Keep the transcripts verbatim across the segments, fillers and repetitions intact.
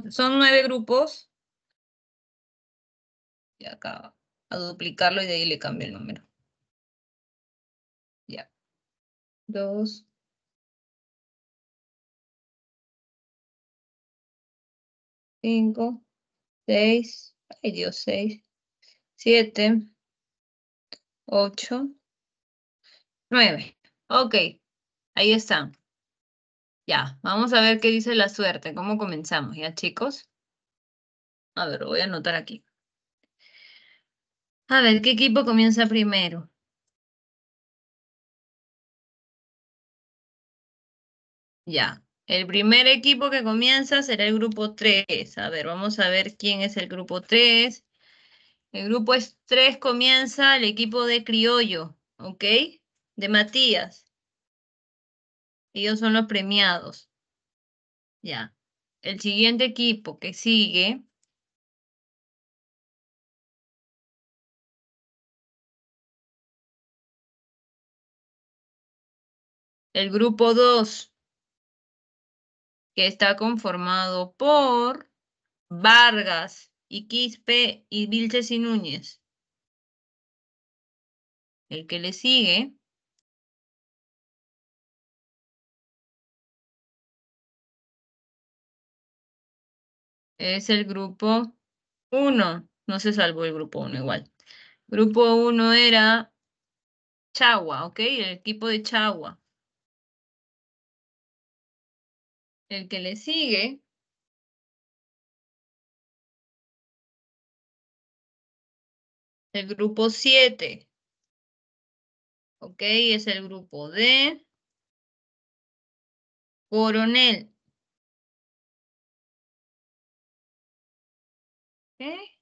Son nueve grupos. Y acá a duplicarlo y de ahí le cambio el número. Ya. Dos. Cinco. Seis. Ay, Dios, seis. Siete. Ocho. Nueve. Ok. Ahí están. Ya. Vamos a ver qué dice la suerte. ¿Cómo comenzamos? ¿Ya, chicos? A ver, lo voy a anotar aquí. A ver, ¿qué equipo comienza primero? Ya. El primer equipo que comienza será el grupo tres. A ver, vamos a ver quién es el grupo tres. El grupo tres comienza el equipo de Criollo, ¿ok? De Matías. Ellos son los premiados. Ya. El siguiente equipo que sigue, el grupo dos, que está conformado por Vargas, Iquispe y Vilches y Núñez. El que le sigue es el grupo uno. No se salvó el grupo uno igual. Grupo uno era Chagua, ¿ok? El equipo de Chagua. El que le sigue el grupo siete, ¿ok? Es el grupo de Coronel. ¿Ok?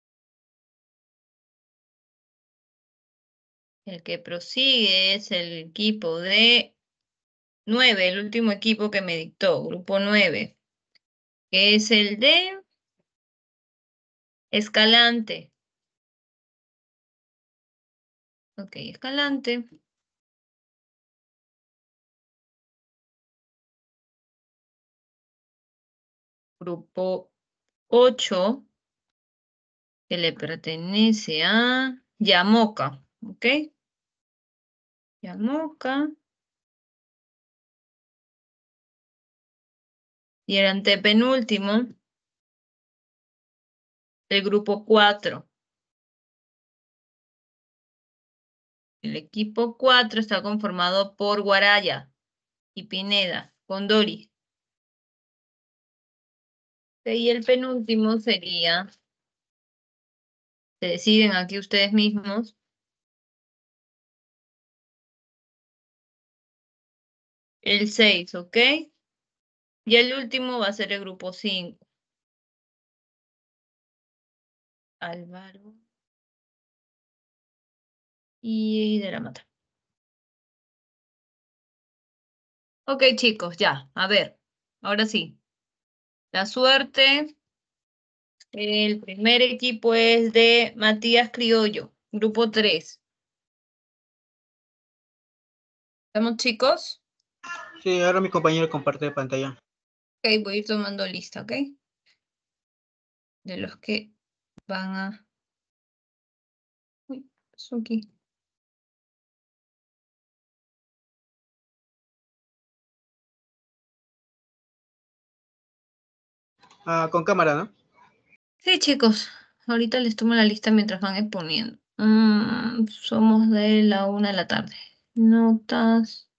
El que prosigue es el equipo de nueve, el último equipo que me dictó, grupo nueve, que es el de Escalante. Ok, Escalante. Grupo ocho, que le pertenece a Yamoca. ¿Ok? Yamoca. Y el antepenúltimo, el grupo cuatro. El equipo cuatro está conformado por Guaraya y Pineda, Condori. Y el penúltimo sería, se deciden aquí ustedes mismos, el seis, ¿ok? Y el último va a ser el grupo cinco. Álvaro y de la Mata. Ok, chicos, ya, a ver, ahora sí. La suerte, el primer equipo es de Matías Criollo, grupo tres. ¿Estamos, chicos? Sí, ahora mi compañero comparte pantalla. Ok, voy a ir tomando lista, ¿ok? De los que van a... Uy, ¿qué pasó aquí? Ah, con cámara, ¿no? Sí, chicos, ahorita les tomo la lista mientras van exponiendo. Mm, somos de la una de la tarde. Notas.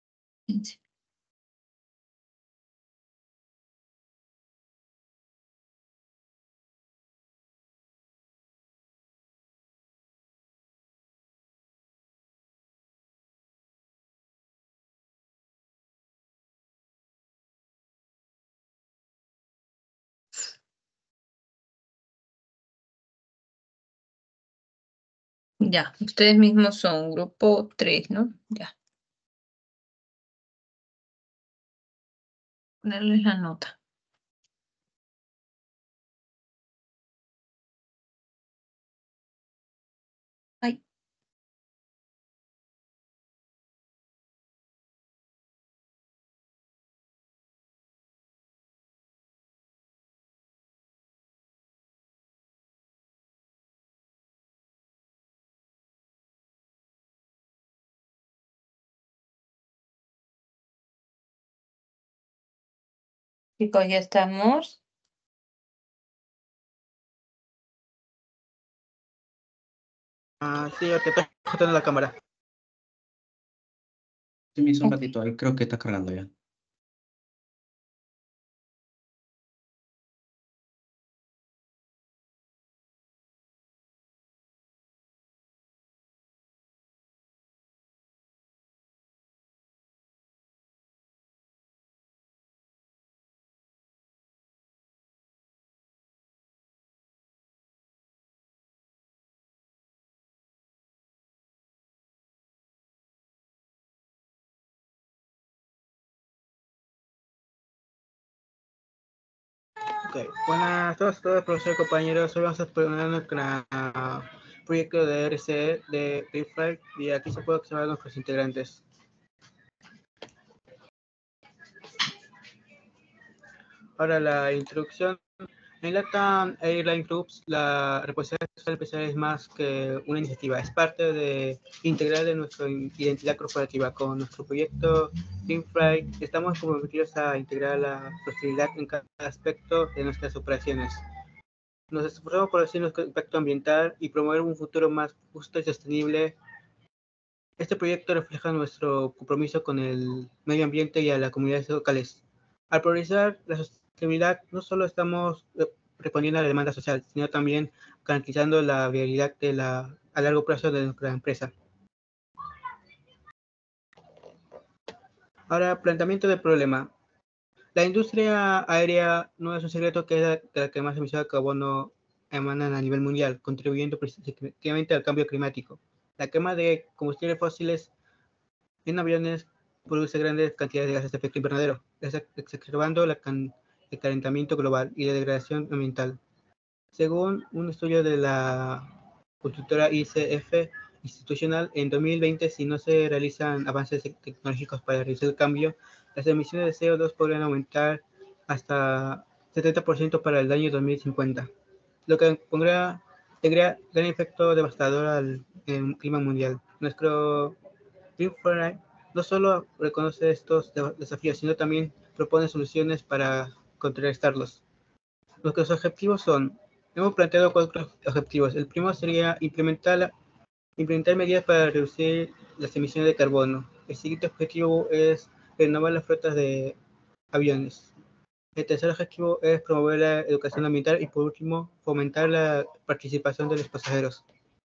Ya, ustedes mismos son grupo tres, ¿no? Ya. Ponerles la nota. Ay. Chicos, ya estamos. Ah, sí, te estoy ajustando la cámara. Sí, me hizo un ratito, ahí creo que está cargando ya. Ok, buenas a todos, todos, profesor, compañeros. Hoy vamos a exponer nuestro proyecto de R C de Greenfly y aquí se puede observar nuestros integrantes. Ahora la introducción. En LATAM Airlines Groups, la responsabilidad social empresarial es más que una iniciativa, es parte de integral de nuestra identidad corporativa. Con nuestro proyecto Greenfly estamos comprometidos a integrar la sostenibilidad en cada aspecto de nuestras operaciones. Nos esforzamos por reducir nuestro impacto ambiental y promover un futuro más justo y sostenible. Este proyecto refleja nuestro compromiso con el medio ambiente y a las comunidades locales. Al priorizar la sostenibilidad, no solo estamos respondiendo a la demanda social, sino también garantizando la viabilidad de la, a largo plazo de nuestra empresa. Ahora, planteamiento del problema. La industria aérea no es un secreto que es la, la que más emisiones de carbono emanan a nivel mundial, contribuyendo significativamente al cambio climático. La quema de combustibles fósiles en aviones produce grandes cantidades de gases de efecto invernadero, exacerbando la can, el calentamiento global y la degradación ambiental. Según un estudio de la consultora I C F institucional, en dos mil veinte, si no se realizan avances tecnológicos para reducir el cambio, las emisiones de C O dos podrían aumentar hasta setenta por ciento para el año dos mil cincuenta, lo que pondrá, tendría gran efecto devastador al el clima mundial. Nuestro Greenfly no solo reconoce estos desafíos, sino también propone soluciones para contrarrestarlos. Nuestros objetivos son, hemos planteado cuatro objetivos. El primero sería implementar, la, implementar medidas para reducir las emisiones de carbono. El siguiente objetivo es renovar las flotas de aviones. El tercer objetivo es promover la educación ambiental y por último, fomentar la participación de los pasajeros.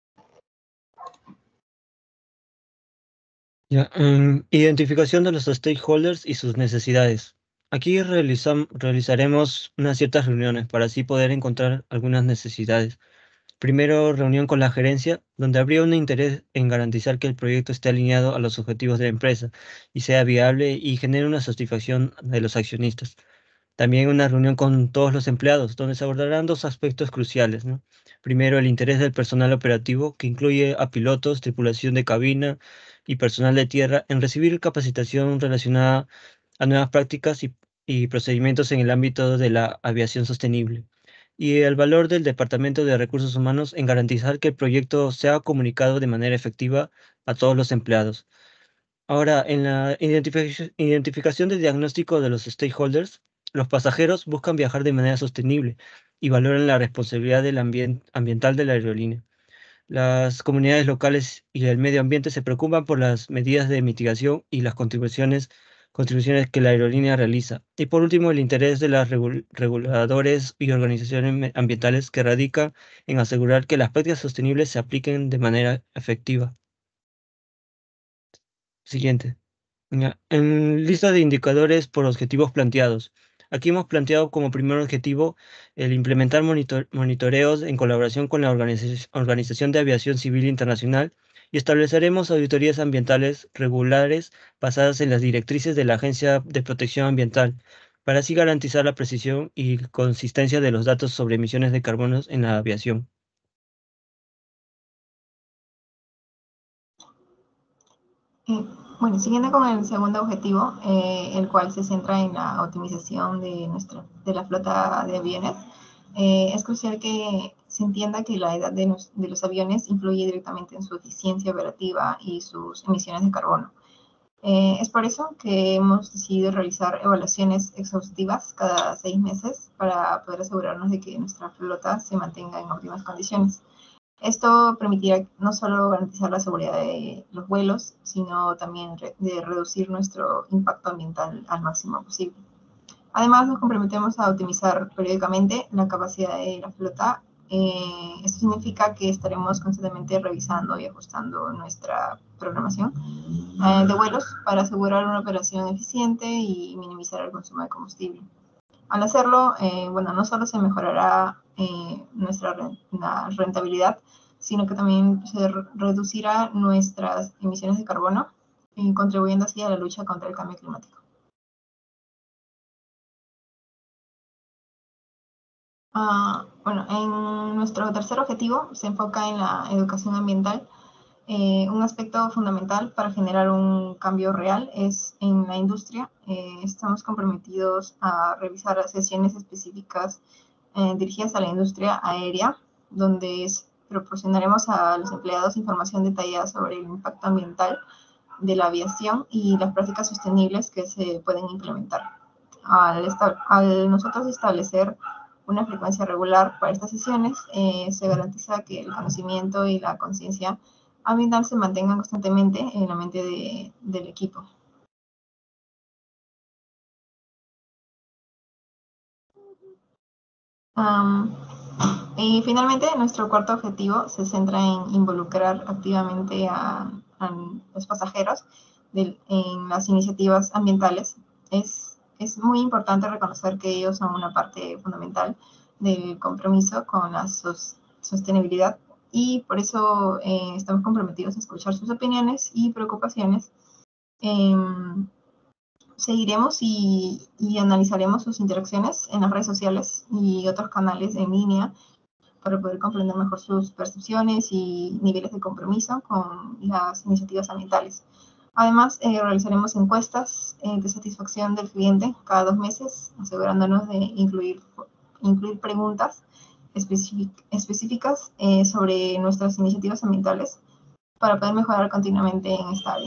Ya, um, identificación de los stakeholders y sus necesidades. Aquí realizam- realizaremos unas ciertas reuniones para así poder encontrar algunas necesidades. Primero, reunión con la gerencia, donde habría un interés en garantizar que el proyecto esté alineado a los objetivos de la empresa y sea viable y genere una satisfacción de los accionistas. También una reunión con todos los empleados, donde se abordarán dos aspectos cruciales, ¿no? Primero, el interés del personal operativo, que incluye a pilotos, tripulación de cabina y personal de tierra, en recibir capacitación relacionada a nuevas prácticas y, y procedimientos en el ámbito de la aviación sostenible. Y el valor del Departamento de Recursos Humanos en garantizar que el proyecto sea comunicado de manera efectiva a todos los empleados. Ahora, en la identific- identificación del diagnóstico de los stakeholders, los pasajeros buscan viajar de manera sostenible y valoran la responsabilidad del ambien- ambiental de la aerolínea. Las comunidades locales y el medio ambiente se preocupan por las medidas de mitigación y las contribuciones, contribuciones que la aerolínea realiza. Y por último, el interés de los reguladores y organizaciones me- ambientales que radica en asegurar que las prácticas sostenibles se apliquen de manera efectiva. Siguiente. Ya, en lista de indicadores por objetivos planteados. Aquí hemos planteado como primer objetivo el implementar monitor- monitoreos en colaboración con la Organiza- Organización de Aviación Civil Internacional y estableceremos auditorías ambientales regulares basadas en las directrices de la Agencia de Protección Ambiental para así garantizar la precisión y consistencia de los datos sobre emisiones de carbono en la aviación. Eh, bueno, siguiendo con el segundo objetivo, eh, el cual se centra en la optimización de, nuestra, de la flota de aviones, eh, es crucial que se entienda que la edad de, nos, de los aviones influye directamente en su eficiencia operativa y sus emisiones de carbono. Eh, es por eso que hemos decidido realizar evaluaciones exhaustivas cada seis meses para poder asegurarnos de que nuestra flota se mantenga en óptimas condiciones. Esto permitirá no solo garantizar la seguridad de los vuelos, sino también re de reducir nuestro impacto ambiental al máximo posible. Además, nos comprometemos a optimizar periódicamente la capacidad de la flota. Eh, esto significa que estaremos constantemente revisando y ajustando nuestra programación eh, de vuelos para asegurar una operación eficiente y minimizar el consumo de combustible. Al hacerlo, eh, bueno, no solo se mejorará eh, nuestra rentabilidad, sino que también se re reducirá nuestras emisiones de carbono, eh, contribuyendo así a la lucha contra el cambio climático. Uh, bueno, en nuestro tercer objetivo se enfoca en la educación ambiental. Eh, un aspecto fundamental para generar un cambio real es en la industria. Eh, estamos comprometidos a revisar sesiones específicas eh, dirigidas a la industria aérea, donde es, proporcionaremos a los empleados información detallada sobre el impacto ambiental de la aviación y las prácticas sostenibles que se pueden implementar. Al, al nosotros establecer una frecuencia regular para estas sesiones, eh, se garantiza que el conocimiento y la conciencia ambiental se mantengan constantemente en la mente de, del equipo. Um, y finalmente, nuestro cuarto objetivo se centra en involucrar activamente a, a los pasajeros de, en las iniciativas ambientales. Es, es muy importante reconocer que ellos son una parte fundamental del compromiso con la sos, sostenibilidad y por eso eh, estamos comprometidos a escuchar sus opiniones y preocupaciones. Eh, seguiremos y, y analizaremos sus interacciones en las redes sociales y otros canales en línea para poder comprender mejor sus percepciones y niveles de compromiso con las iniciativas ambientales. Además, eh, realizaremos encuestas eh, de satisfacción del cliente cada dos meses, asegurándonos de incluir, incluir preguntas específicas eh, sobre nuestras iniciativas ambientales para poder mejorar continuamente en esta área.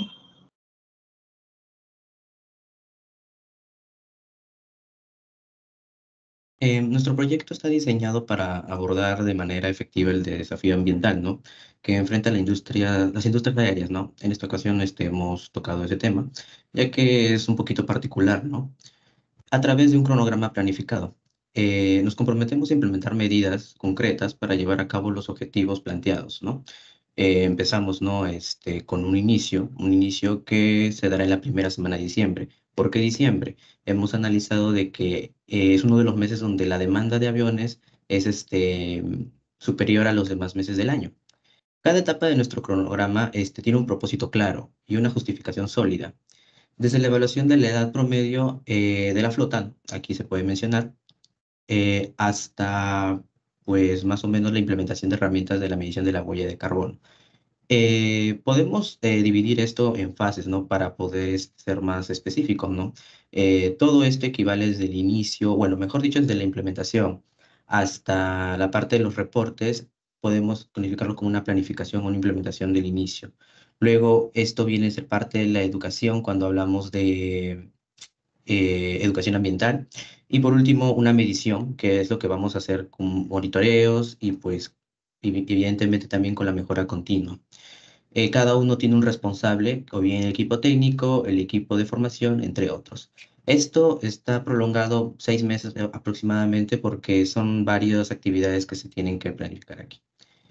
Eh, nuestro proyecto está diseñado para abordar de manera efectiva el desafío ambiental, ¿no? Que enfrenta la industria, las industrias aéreas, ¿no? En esta ocasión este, hemos tocado ese tema, ya que es un poquito particular, ¿no? A través de un cronograma planificado. Eh, nos comprometemos a implementar medidas concretas para llevar a cabo los objetivos planteados, ¿no? Eh, empezamos, ¿no? Este, con un inicio, un inicio que se dará en la primera semana de diciembre. ¿Por qué diciembre? Hemos analizado de que eh, es uno de los meses donde la demanda de aviones es este, superior a los demás meses del año. Cada etapa de nuestro cronograma este, tiene un propósito claro y una justificación sólida. Desde la evaluación de la edad promedio eh, de la flota, aquí se puede mencionar, eh, hasta pues más o menos la implementación de herramientas de la medición de la huella de carbono. Eh, podemos eh, dividir esto en fases, ¿no? Para poder ser más específicos, ¿no? Eh, todo esto equivale desde el inicio, bueno, mejor dicho, desde la implementación hasta la parte de los reportes, podemos calificarlo como una planificación o una implementación del inicio. Luego, esto viene a ser parte de la educación cuando hablamos de eh, educación ambiental. Y por último, una medición, que es lo que vamos a hacer con monitoreos y pues evidentemente también con la mejora continua. Eh, cada uno tiene un responsable, o bien el equipo técnico, el equipo de formación, entre otros. Esto está prolongado seis meses aproximadamente porque son varias actividades que se tienen que planificar aquí.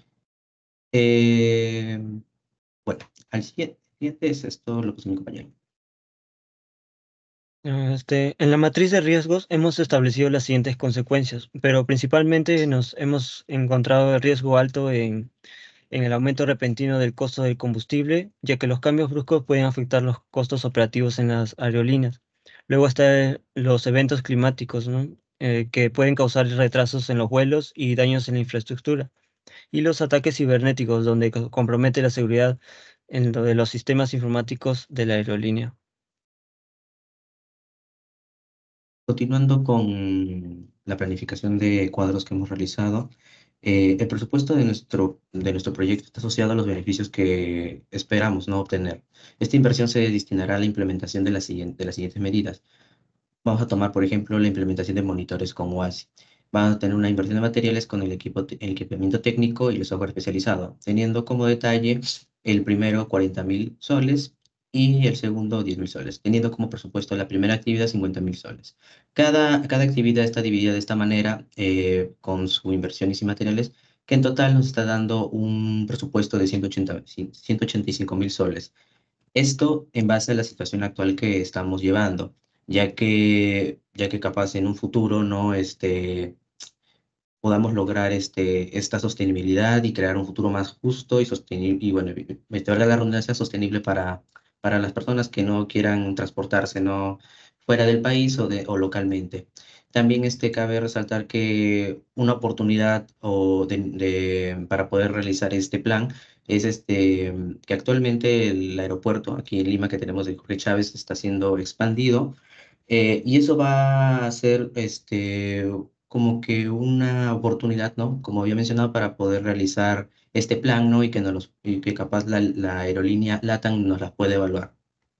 Eh, bueno, al siguiente, siguiente es esto lo que es mi compañero. Este, en la matriz de riesgos hemos establecido las siguientes consecuencias, pero principalmente nos hemos encontrado el riesgo alto en, en el aumento repentino del costo del combustible, ya que los cambios bruscos pueden afectar los costos operativos en las aerolíneas. Luego están los eventos climáticos, ¿no? Eh, que pueden causar retrasos en los vuelos y daños en la infraestructura. Y los ataques cibernéticos, donde co- compromete la seguridad en lo de los sistemas informáticos de la aerolínea. Continuando con la planificación de cuadros que hemos realizado, Eh, el presupuesto de nuestro, de nuestro proyecto está asociado a los beneficios que esperamos no obtener. Esta inversión se destinará a la implementación de, la siguiente- de las siguientes medidas. Vamos a tomar, por ejemplo, la implementación de monitores con U A S I. Van a tener una inversión de materiales con el, equipo, te- el equipamiento técnico y el software especializado, teniendo como detalle el primero cuarenta mil soles y el segundo diez mil soles, teniendo como presupuesto la primera actividad cincuenta mil soles. Cada, cada actividad está dividida de esta manera eh, con su inversión y materiales, que en total nos está dando un presupuesto de ciento ochenta ciento ochenta y cinco mil soles. Esto en base a la situación actual que estamos llevando, ya que, ya que capaz en un futuro no este, podamos lograr este, esta sostenibilidad y crear un futuro más justo y sostenible, y bueno, y- me valga la redundancia, sostenible para, para las personas que no quieran transportarse no fuera del país o, de, o localmente. También este, cabe resaltar que una oportunidad o de, de- para poder realizar este plan es este, que actualmente el aeropuerto aquí en Lima que tenemos de Jorge Chávez está siendo expandido, eh, y eso va a ser este, como que una oportunidad, ¿no? Como había mencionado, para poder realizar este plan, ¿no? Y que, nos los, y que capaz la, la aerolínea LATAM nos las puede evaluar.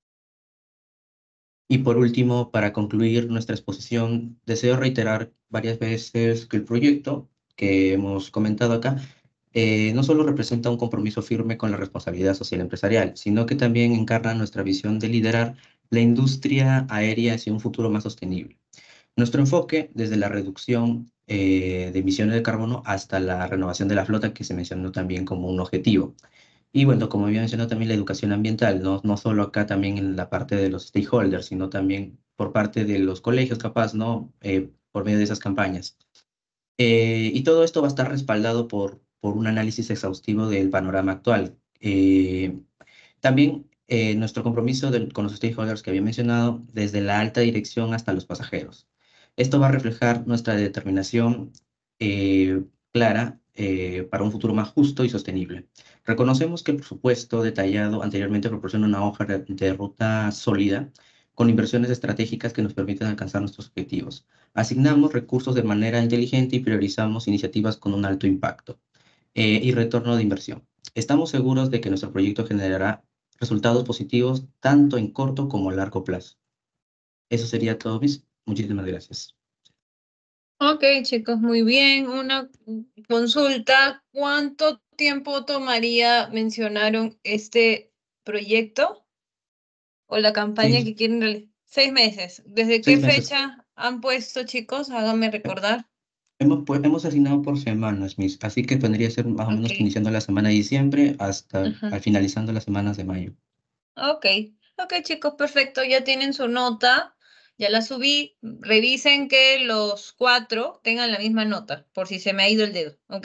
Y por último, para concluir nuestra exposición, deseo reiterar varias veces que el proyecto que hemos comentado acá eh, no solo representa un compromiso firme con la responsabilidad social empresarial, sino que también encarna nuestra visión de liderar la industria aérea hacia un futuro más sostenible. Nuestro enfoque, desde la reducción eh, de emisiones de carbono hasta la renovación de la flota, que se mencionó también como un objetivo. Y bueno, como había mencionado también la educación ambiental, no, no solo acá también en la parte de los stakeholders, sino también por parte de los colegios, capaz, ¿no? Eh, por medio de esas campañas. Eh, y todo esto va a estar respaldado por, por un análisis exhaustivo del panorama actual. Eh, también eh, nuestro compromiso del- con los stakeholders que había mencionado, desde la alta dirección hasta los pasajeros. Esto va a reflejar nuestra determinación eh, clara eh, para un futuro más justo y sostenible. Reconocemos que el presupuesto detallado anteriormente proporciona una hoja de, de ruta sólida con inversiones estratégicas que nos permiten alcanzar nuestros objetivos. Asignamos recursos de manera inteligente y priorizamos iniciativas con un alto impacto eh, y retorno de inversión. Estamos seguros de que nuestro proyecto generará resultados positivos tanto en corto como a largo plazo. Eso sería todo, mis. Muchísimas gracias. Ok, chicos, muy bien. Una consulta. ¿Cuánto tiempo tomaría, mencionaron, este proyecto o la campaña Seis, que quieren realizar? Seis meses. ¿Desde qué seis meses. fecha han puesto, chicos? Háganme recordar. Hemos, pues, hemos asignado por semanas, mis, así que vendría a ser más o menos que Ok. iniciando la semana de diciembre hasta Ajá. al finalizando las semanas de mayo. Ok. Ok, chicos, perfecto. Ya tienen su nota. Ya la subí. Revisen que los cuatro tengan la misma nota, por si se me ha ido el dedo. ¿Ok?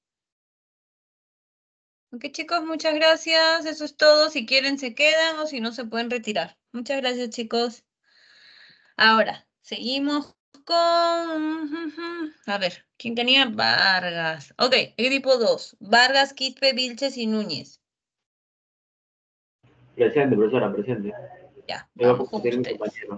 Ok, chicos, muchas gracias. Eso es todo. Si quieren, se quedan o si no, se pueden retirar. Muchas gracias, chicos. Ahora, seguimos con... A ver, ¿quién tenía? Vargas. Ok, equipo dos. Vargas, Quispe, Vilches y Núñez. Presente, profesora, presente. Ya, Te voy a vamos con compartir mi ustedes. compañero.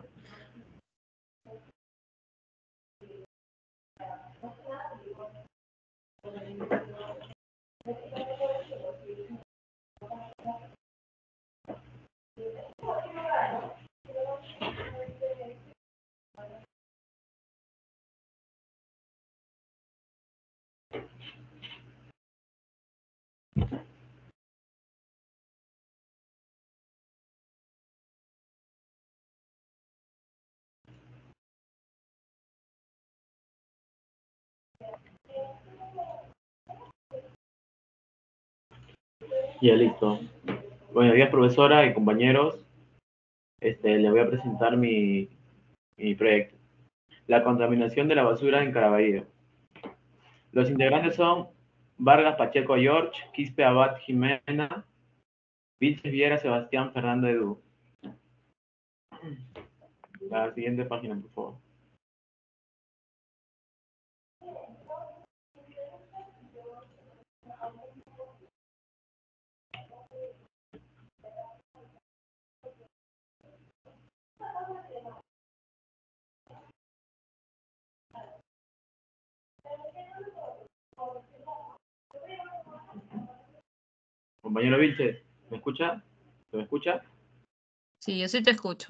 Ya listo. Buenos días, profesora y compañeros. Este, le voy a presentar mi, mi proyecto. La contaminación de la basura en Caraballo. Los integrantes son Vargas Pacheco George, Quispe Abad Jimena, Vilches Viera Sebastián Fernando Edu. La siguiente página, por favor. Compañero Vilches, ¿me escucha? ¿Se me escucha? Sí, yo sí te escucho.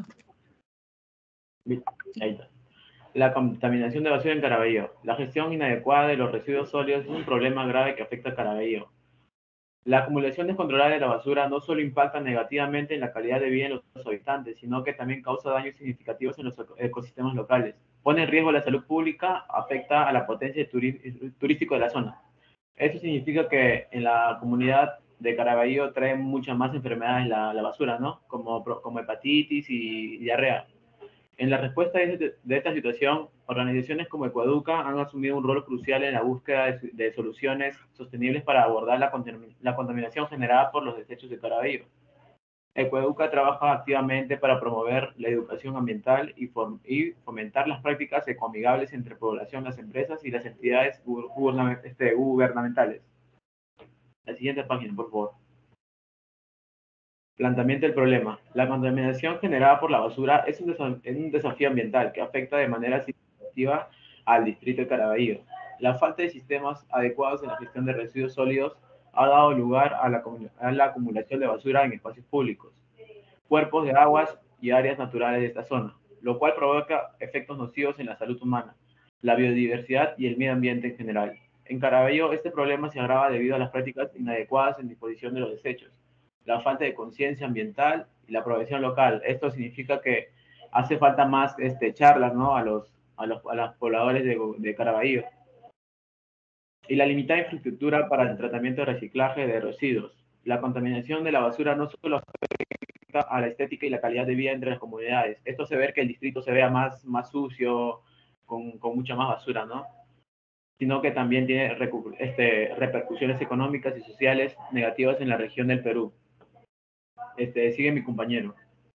Bien, ahí está. La contaminación de basura en Caraballo. La gestión inadecuada de los residuos sólidos es un problema grave que afecta a Caraballo. La acumulación descontrolada de la basura no solo impacta negativamente en la calidad de vida de los habitantes, sino que también causa daños significativos en los ecosistemas locales. Pone en riesgo la salud pública, afecta a la potencia turística de la zona. Esto significa que en la comunidad de Caraballo trae muchas más enfermedades la, la basura, ¿no? Como, como hepatitis y diarrea. En la respuesta de, de esta situación, organizaciones como Ecoeduca han asumido un rol crucial en la búsqueda de, de soluciones sostenibles para abordar la, la contaminación generada por los desechos de Caraballo. Ecoeduca trabaja activamente para promover la educación ambiental y, form, y fomentar las prácticas ecoamigables entre población, las empresas y las entidades gubernament este, gubernamentales. La siguiente página, por favor. Planteamiento del problema. La contaminación generada por la basura es un, desaf es un desafío ambiental que afecta de manera significativa al distrito de Caraballo. La falta de sistemas adecuados en la gestión de residuos sólidos ha dado lugar a la, a la acumulación de basura en espacios públicos, cuerpos de aguas y áreas naturales de esta zona, lo cual provoca efectos nocivos en la salud humana, la biodiversidad y el medio ambiente en general. En Caraballo, este problema se agrava debido a las prácticas inadecuadas en disposición de los desechos, la falta de conciencia ambiental y la aprobación local. Esto significa que hace falta más este, charlas, ¿no? a, los, a, los, a los pobladores de, de Caraballo. Y la limitada infraestructura para el tratamiento y reciclaje de residuos. La contaminación de la basura no solo afecta a la estética y la calidad de vida entre las comunidades. Esto se ve que el distrito se vea más, más sucio, con, con mucha más basura, ¿no? Sino que también tiene este, repercusiones económicas y sociales negativas en la región del Perú. Este, sigue mi compañero.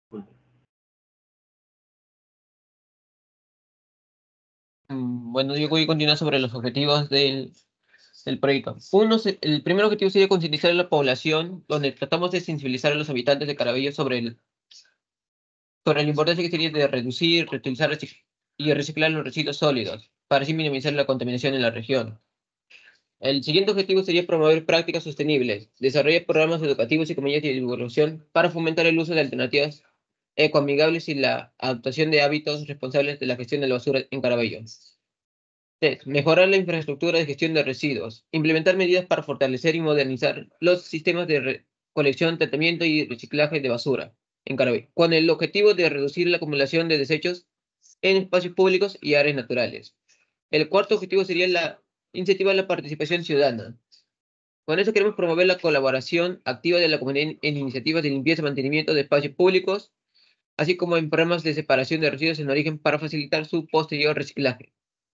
Mm, Bueno, yo voy a continuar sobre los objetivos del, del proyecto. Uno, se- el primer objetivo sería concientizar a la población, donde tratamos de sensibilizar a los habitantes de Caraballo sobre, el, sobre la importancia que sería de reducir, reutilizar recic- y reciclar los residuos sólidos, para así minimizar la contaminación en la región. El siguiente objetivo sería promover prácticas sostenibles, desarrollar programas educativos y comunidades de divulgación para fomentar el uso de alternativas ecoamigables y la adoptación de hábitos responsables de la gestión de la basura en Caraballo. Tres, mejorar la infraestructura de gestión de residuos. Implementar medidas para fortalecer y modernizar los sistemas de recolección, tratamiento y reciclaje de basura en Caraballo, con el objetivo de reducir la acumulación de desechos en espacios públicos y áreas naturales. El cuarto objetivo sería la incentivar la participación ciudadana. Con eso queremos promover la colaboración activa de la comunidad en, en iniciativas de limpieza y mantenimiento de espacios públicos, así como en programas de separación de residuos en origen para facilitar su posterior reciclaje.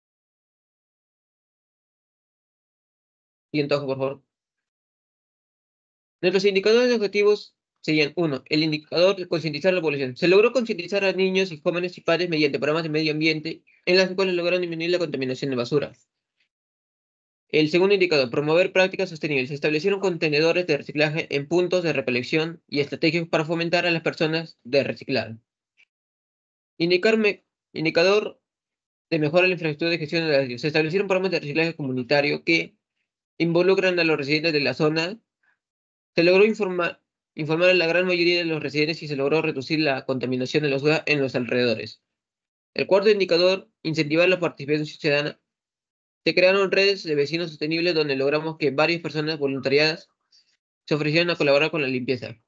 Siguiente hoja, por favor. Nuestros indicadores de objetivos serían, uno, el indicador de concientizar a la población. Se logró concientizar a niños y jóvenes y padres mediante programas de medio ambiente en las cuales lograron disminuir la contaminación de basura. El segundo indicador, promover prácticas sostenibles. Se establecieron contenedores de reciclaje en puntos de recolección y estrategias para fomentar a las personas de reciclar. Indicarme, indicador de mejora de la infraestructura de gestión de la residuos. Se establecieron programas de reciclaje comunitario que involucran a los residentes de la zona. Se logró informar, informar a la gran mayoría de los residentes y se logró reducir la contaminación de los en los alrededores. El cuarto indicador, incentivar la participación ciudadana. Se crearon redes de vecinos sostenibles donde logramos que varias personas voluntariadas se ofrecieron a colaborar con la limpieza.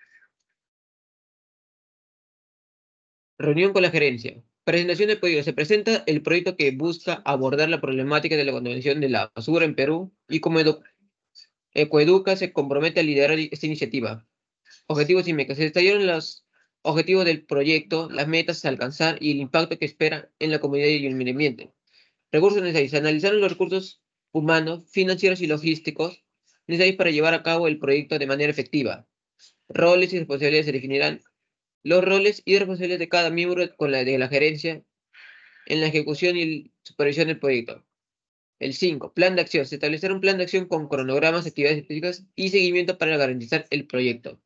Reunión con la gerencia. Presentación del proyecto. Se presenta el proyecto que busca abordar la problemática de la contaminación de la basura en Perú y como edu Ecoeduca se compromete a liderar esta iniciativa. Objetivos y metas. Se detallaron los objetivos del proyecto, las metas a alcanzar y el impacto que espera en la comunidad y el medio ambiente. Recursos necesarios. Se analizaron los recursos humanos, financieros y logísticos necesarios para llevar a cabo el proyecto de manera efectiva. Roles y responsabilidades. Se definirán los roles y responsabilidades de cada miembro con la de la gerencia en la ejecución y supervisión del proyecto. El cinco. Plan de acción. Se establecerá un plan de acción con cronogramas, actividades específicas y seguimiento para garantizar el proyecto.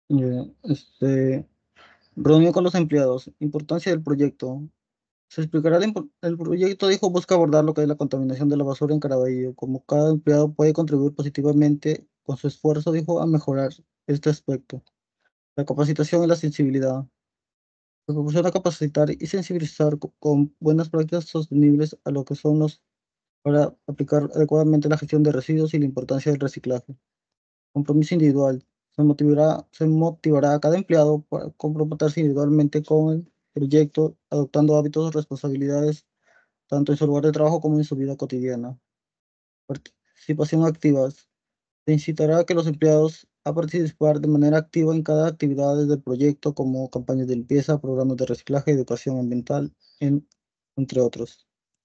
Eh, este, reunión con los empleados. Importancia del proyecto. Se explicará el, impo- el proyecto, dijo, busca abordar lo que es la contaminación de la basura en Caraballo. Como cada empleado puede contribuir positivamente con su esfuerzo, dijo, a mejorar este aspecto. La capacitación y la sensibilidad. Se proporciona capacitar y sensibilizar co- con buenas prácticas sostenibles a lo que son los para aplicar adecuadamente la gestión de residuos y la importancia del reciclaje. Compromiso individual. Se motivará, se motivará a cada empleado para comprometerse individualmente con el proyecto, adoptando hábitos o responsabilidades tanto en su lugar de trabajo como en su vida cotidiana. Participación activa. Se incitará a que los empleados a participar de manera activa en cada actividad del proyecto, como campañas de limpieza, programas de reciclaje, educación ambiental, en- entre otros.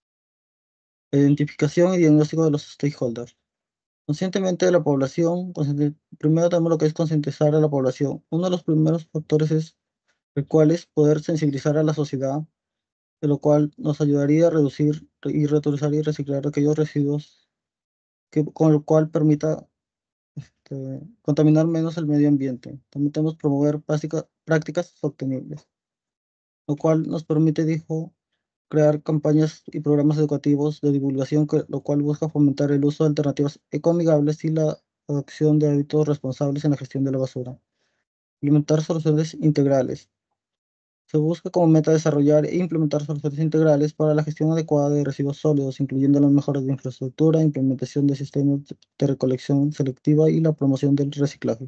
Identificación y diagnóstico de los stakeholders. Conscientemente de la población, concienti- primero tenemos lo que es concientizar a la población. Uno de los primeros factores es el cual es poder sensibilizar a la sociedad, de lo cual nos ayudaría a reducir y reutilizar y reciclar aquellos residuos, que, con lo cual permita este, contaminar menos el medio ambiente. También tenemos que promover práctica- prácticas sostenibles, lo cual nos permite, dijo, crear campañas y programas educativos de divulgación, que, lo cual busca fomentar el uso de alternativas ecoamigables y la adopción de hábitos responsables en la gestión de la basura. Implementar soluciones integrales. Se busca como meta desarrollar e implementar soluciones integrales para la gestión adecuada de residuos sólidos, incluyendo las mejoras de infraestructura, implementación de sistemas de recolección selectiva y la promoción del reciclaje.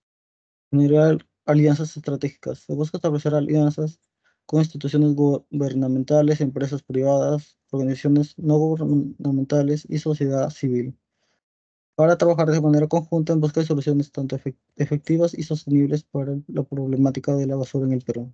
Generar alianzas estratégicas. Se busca establecer alianzas con instituciones gubernamentales, empresas privadas, organizaciones no gubernamentales y sociedad civil, para trabajar de manera conjunta en busca de soluciones tanto efec- efectivas y sostenibles para la problemática de la basura en el Perú.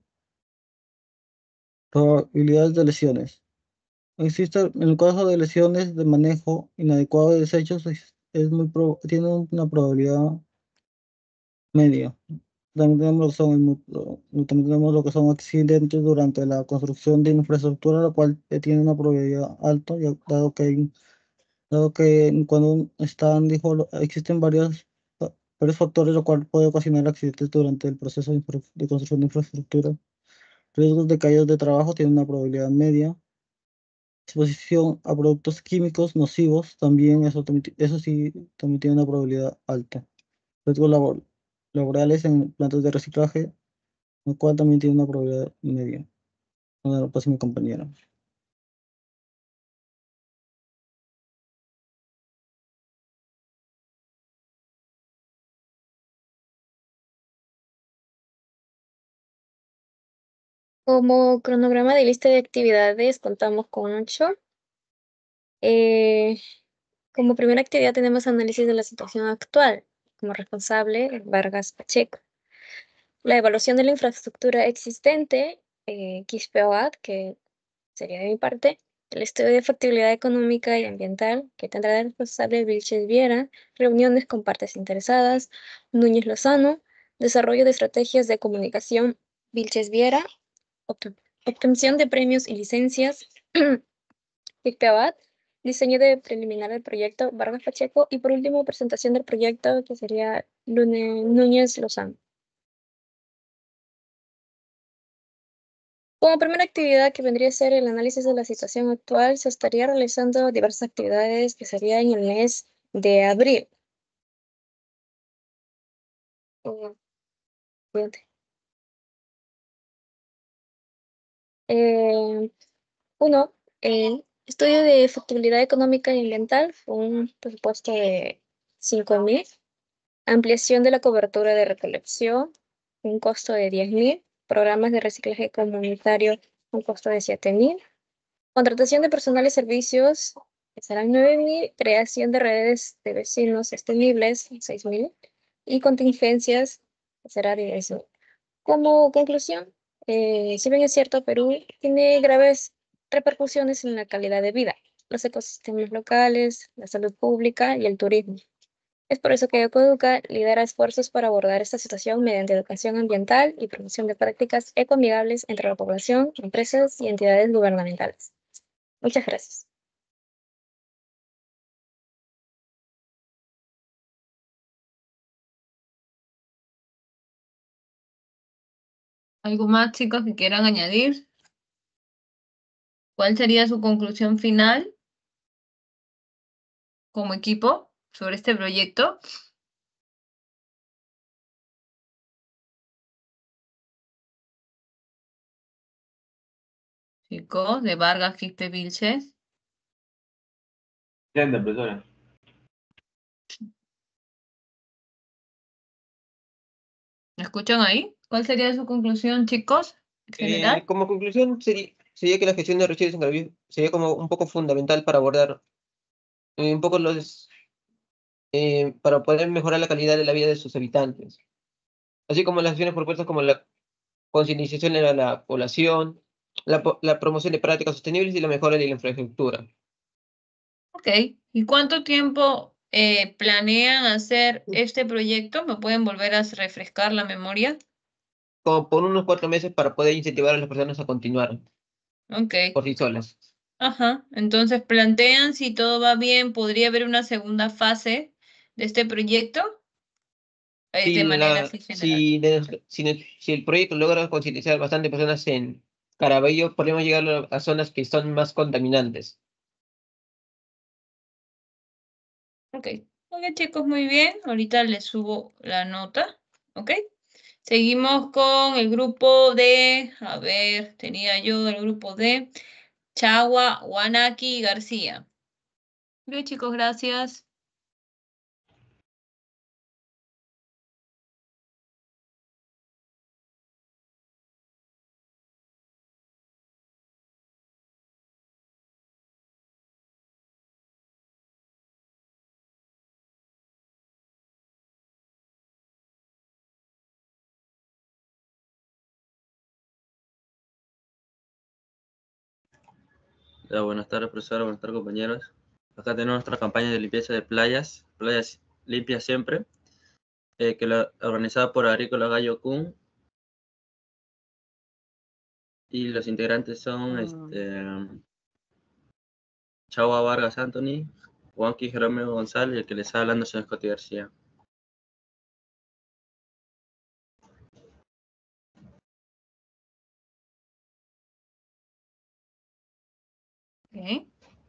Probabilidades de lesiones. Existe, en el caso de lesiones de manejo inadecuado de desechos, es, es muy pro- tiene una probabilidad media. También tenemos, lo que son, mu- lo- también tenemos lo que son accidentes durante la construcción de infraestructura, lo cual eh, tiene una probabilidad alta, ya- dado que, hay- dado que cuando están, dijo, lo- existen varios, fa- varios factores, lo cual puede ocasionar accidentes durante el proceso de, infra- de construcción de infraestructura. Riesgos de caídas de trabajo tienen una probabilidad media. Exposición a productos químicos nocivos, también eso, también ti- eso sí, también tiene una probabilidad alta. Riesgos labor- laborales en plantas de reciclaje, lo cual también tiene una probabilidad media. Ahora lo pasa mi compañera. Como cronograma de lista de actividades, contamos con ocho. Eh, como primera actividad tenemos análisis de la situación actual. Como responsable, Vargas Pacheco. La evaluación de la infraestructura existente, eh, Quispeoat, que sería de mi parte. El estudio de factibilidad económica y ambiental, que tendrá de responsable Vilches Viera. Reuniones con partes interesadas, Núñez Lozano. Desarrollo de estrategias de comunicación, Vilches Viera. Obtu- Obtención de premios y licencias, Picpeabat. Diseño de preliminar del proyecto, Vargas Pacheco. Y por último, presentación del proyecto, que sería Lune- Núñez Lozano. Como primera actividad, que vendría a ser el análisis de la situación actual, se estaría realizando diversas actividades, que sería en el mes de abril. Eh, siguiente. Eh, Uno, el estudio de factibilidad económica y ambiental, un presupuesto de cinco mil. Ampliación de la cobertura de recolección, un costo de diez mil. Programas de reciclaje comunitario, un costo de siete mil. Contratación de personal y servicios, que serán nueve mil. Creación de redes de vecinos sostenibles, seis mil. Y contingencias, que será diez mil. Como conclusión, eh, si bien es cierto, Perú tiene graves repercusiones en la calidad de vida, los ecosistemas locales, la salud pública y el turismo. Es por eso que Ecoeduca lidera esfuerzos para abordar esta situación mediante educación ambiental y promoción de prácticas ecoamigables entre la población, empresas y entidades gubernamentales. Muchas gracias. ¿Algo más, chicos, que quieran añadir? ¿Cuál sería su conclusión final como equipo sobre este proyecto? Chicos, de Vargas, Quispe, Vilches. Excelente, profesora. ¿Me escuchan ahí? ¿Cuál sería su conclusión, chicos? En general. Eh, como conclusión, sería, sería que la gestión de residuos en Caraballo sería como un poco fundamental para abordar eh, un poco los, eh, para poder mejorar la calidad de la vida de sus habitantes, así como las acciones propuestas como la concientización de la, la población, la, po- la promoción de prácticas sostenibles y la mejora de la infraestructura. Ok. ¿Y cuánto tiempo eh, planean hacer este proyecto? ¿Me pueden volver a refrescar la memoria? Como por unos cuatro meses para poder incentivar a las personas a continuar Ok. por sí solas. Ajá. Entonces plantean, si todo va bien, podría haber una segunda fase de este proyecto. Eh, de Si, manera la, así general. si, de- si, ne- si el proyecto logra concientizar bastante personas en Caraballo, podemos llegar a, a zonas que son más contaminantes. Ok. Ok, chicos, muy bien. Ahorita les subo la nota. Ok. Seguimos con el grupo de, a ver, tenía yo el grupo de Chagua, Wanaki y García. Ok, chicos, gracias. Ya, buenas tardes, profesora, buenas tardes, compañeros. Acá tenemos nuestra campaña de limpieza de playas, playas limpias siempre, eh, que la organizada por Agrícola Gallo Kun. Y los integrantes son este, Chagua Vargas Anthony, Juanqui Jerónimo González y el que les está hablando es el Scotty García. Ok.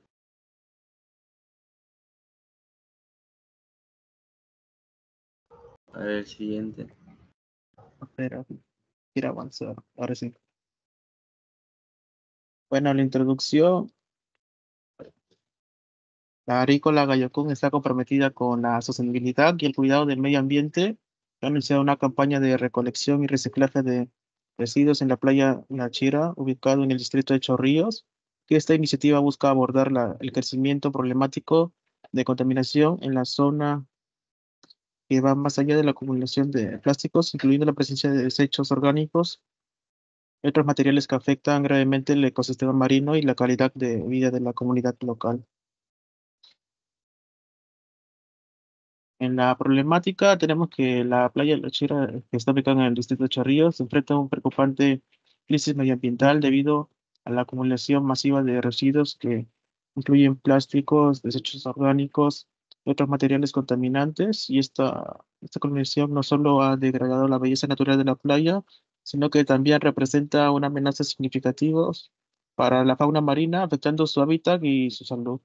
A ver, el siguiente. Espera, quiero avanzar. Ahora sí. Bueno, la introducción. La Agrícola Gayocún está comprometida con la sostenibilidad y el cuidado del medio ambiente. Ha anunciado una campaña de recolección y reciclaje de residuos en la playa La Chira, ubicado en el distrito de Chorrillos, que esta iniciativa busca abordar la- el crecimiento problemático de contaminación en la zona que va más allá de la acumulación de plásticos, incluyendo la presencia de desechos orgánicos y otros materiales que afectan gravemente el ecosistema marino y la calidad de vida de la comunidad local. En la problemática tenemos que la playa de La Chira, que está ubicada en el distrito de Chorrillos, se enfrenta a un preocupante crisis medioambiental debido a la acumulación masiva de residuos que incluyen plásticos, desechos orgánicos y otros materiales contaminantes. Y esta, esta acumulación no solo ha degradado la belleza natural de la playa, sino que también representa una amenaza significativa para la fauna marina, afectando su hábitat y su salud.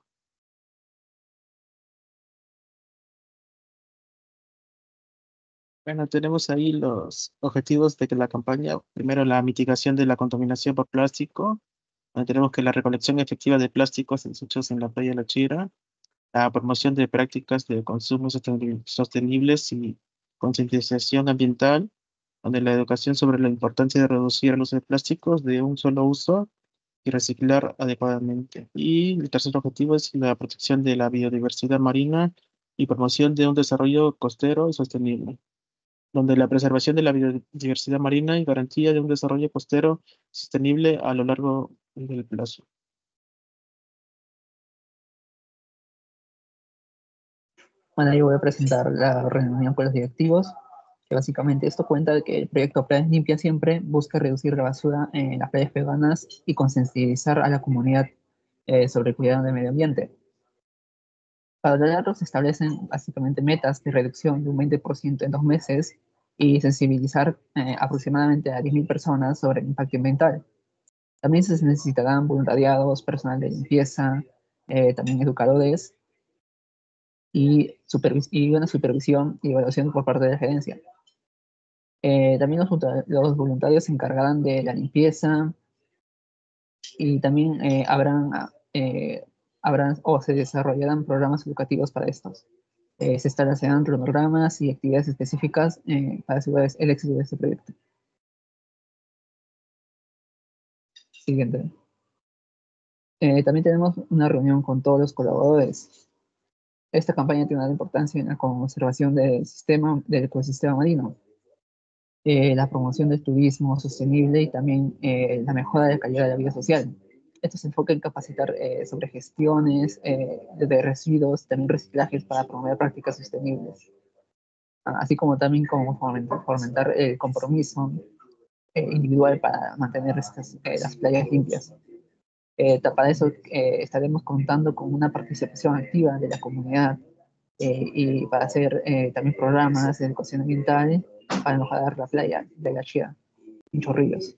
Bueno, tenemos ahí los objetivos de que la campaña. Primero, la mitigación de la contaminación por plástico. Donde tenemos que la recolección efectiva de plásticos desechos en la playa de La Chira. La promoción de prácticas de consumo sosteni- sostenibles y concientización ambiental, donde la educación sobre la importancia de reducir el uso de plásticos de un solo uso y reciclar adecuadamente. Y el tercer objetivo es la protección de la biodiversidad marina y promoción de un desarrollo costero y sostenible, donde la preservación de la biodiversidad marina y garantía de un desarrollo costero sostenible a lo largo del plazo. Bueno, yo voy a presentar la reunión con los directivos, que básicamente esto cuenta de que el proyecto Playas Limpias Siempre busca reducir la basura en las playas peruanas y concientizar a la comunidad eh, sobre el cuidado del medio ambiente. Para lograrlo se establecen básicamente metas de reducción de un veinte por ciento en dos meses y sensibilizar eh, aproximadamente a diez mil personas sobre el impacto ambiental. También se necesitarán voluntariados, personal de limpieza, eh, también educadores y, supervis y una supervisión y evaluación por parte de la gerencia. Eh, también los, los voluntarios se encargarán de la limpieza y también eh, habrán, eh, habrán o se desarrollarán programas educativos para estos. Eh, se establecerán cronogramas y actividades específicas eh, para asegurar el éxito de este proyecto. Siguiente. Eh, también tenemos una reunión con todos los colaboradores. Esta campaña tiene una importancia en la conservación del sistema, del ecosistema marino, eh, la promoción del turismo sostenible y también eh, la mejora de la calidad de la vida social. Esto se enfoca en capacitar eh, sobre gestiones eh, de residuos, también reciclajes para promover prácticas sostenibles, así como también como fomentar, fomentar el compromiso eh, individual para mantener estas, eh, las playas limpias. Eh, para eso eh, estaremos contando con una participación activa de la comunidad eh, y para hacer eh, también programas de educación ambiental para mejorar la playa de la Chía, en Chorrillos.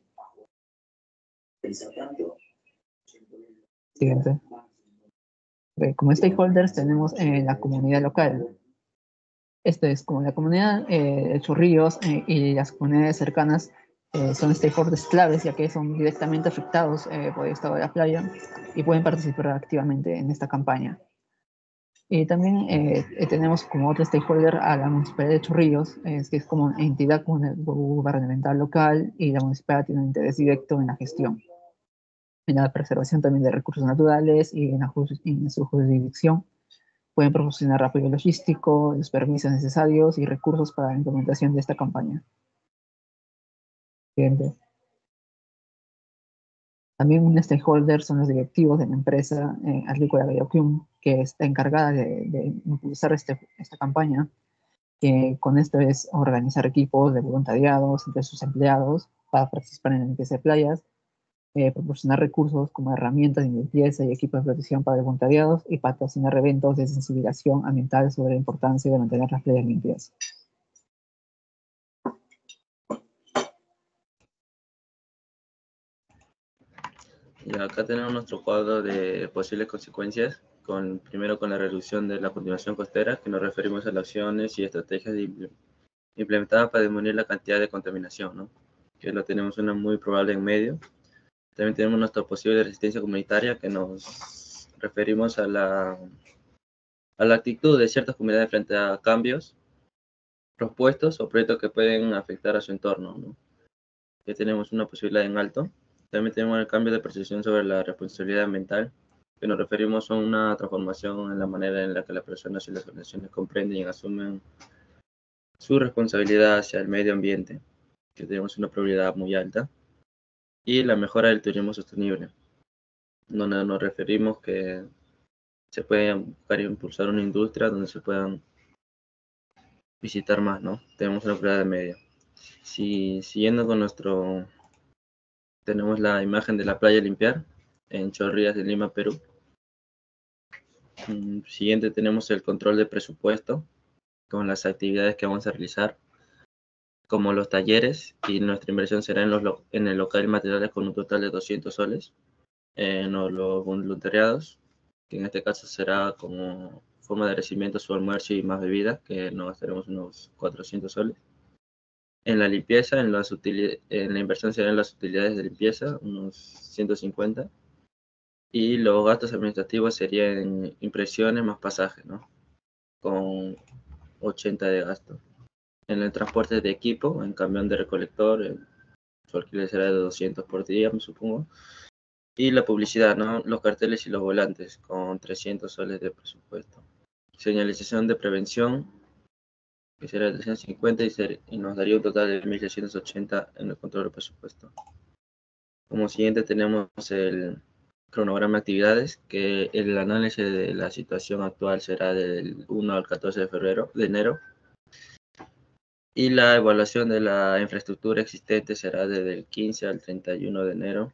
Siguiente. Eh, como stakeholders tenemos eh, la comunidad local. Esto es como la comunidad eh, de Chorrillos eh, y las comunidades cercanas eh, son stakeholders claves, ya que son directamente afectados eh, por el estado de la playa y pueden participar activamente en esta campaña. Y también eh, tenemos como otro stakeholder a la Municipalidad de Chorrillos, eh, que es como entidad gubernamental local, y la municipalidad tiene un interés directo en la gestión, en la preservación también de recursos naturales y en, la en su jurisdicción. Pueden proporcionar apoyo logístico, los permisos necesarios y recursos para la implementación de esta campaña. Siguiente. También un stakeholder son los directivos de la empresa eh, agrícola Bellocum, que está encargada de, de impulsar este, esta campaña. Que con esto es organizar equipos de voluntariados entre sus empleados para participar en la limpieza de playas, eh, proporcionar recursos como herramientas de limpieza y equipos de protección para voluntariados y patrocinar eventos de sensibilización ambiental sobre la importancia de mantener las playas limpias. Y acá tenemos nuestro cuadro de posibles consecuencias, con, primero con la reducción de la contaminación costera, que nos referimos a las acciones y estrategias de, implementadas para disminuir la cantidad de contaminación, ¿no? Que lo tenemos una muy probable en medio. También tenemos nuestra posible resistencia comunitaria, que nos referimos a la, a la actitud de ciertas comunidades frente a cambios propuestos o proyectos que pueden afectar a su entorno, ¿no? Que tenemos una posibilidad en alto. También tenemos el cambio de percepción sobre la responsabilidad ambiental, que nos referimos a una transformación en la manera en la que las personas y las organizaciones comprenden y asumen su responsabilidad hacia el medio ambiente, que tenemos una prioridad muy alta, y la mejora del turismo sostenible, donde nos referimos que se puede buscar impulsar una industria donde se puedan visitar más, ¿no? Tenemos una prioridad de media. Si, siguiendo con nuestro... Tenemos la imagen de la playa Limpiar en Chorrillos de Lima, Perú. Siguiente tenemos el control de presupuesto con las actividades que vamos a realizar, como los talleres, y nuestra inversión será en, los, en el local y materiales con un total de doscientos soles. En los voluntariados, que en este caso será como forma de agradecimiento su almuerzo y más bebidas, que nos gastaremos unos cuatrocientos soles. En la limpieza, en, las en la inversión serán las utilidades de limpieza, unos ciento cincuenta. Y los gastos administrativos serían impresiones más pasajes, ¿no? Con ochenta de gasto. En el transporte de equipo, en camión de recolector, el, su alquiler será de doscientos por día, me supongo. Y la publicidad, ¿no? Los carteles y los volantes, con trescientos soles de presupuesto. Señalización de prevención, que será de trescientos cincuenta y, ser, y nos daría un total de mil seiscientos ochenta en el control del presupuesto. Como siguiente tenemos el cronograma de actividades, que el análisis de la situación actual será del uno al catorce de febrero, de enero. Y la evaluación de la infraestructura existente será desde el quince al treinta y uno de enero.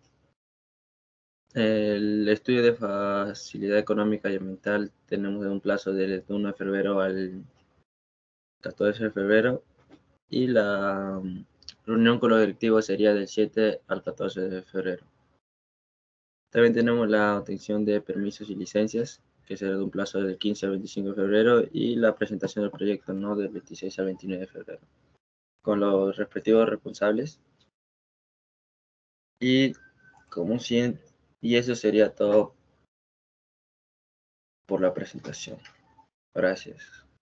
El estudio de facilidad económica y ambiental tenemos de un plazo del uno de febrero al catorce de febrero, y la um, reunión con los directivos sería del siete al catorce de febrero. También tenemos la obtención de permisos y licencias, que será de un plazo del quince al veinticinco de febrero, y la presentación del proyecto, ¿no?, del veintiséis al veintinueve de febrero, con los respectivos responsables. Y como si, y eso sería todo por la presentación. Gracias.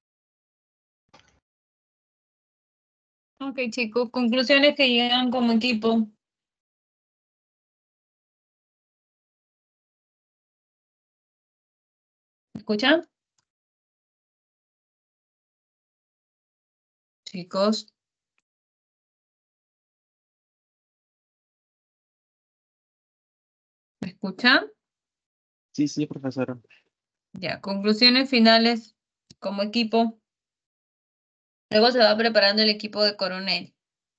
Ok, chicos, conclusiones que llegan como equipo. ¿Escuchan? Chicos. ¿Me escuchan? Sí, sí, profesora. Ya, conclusiones finales como equipo. Luego se va preparando el equipo de coronel.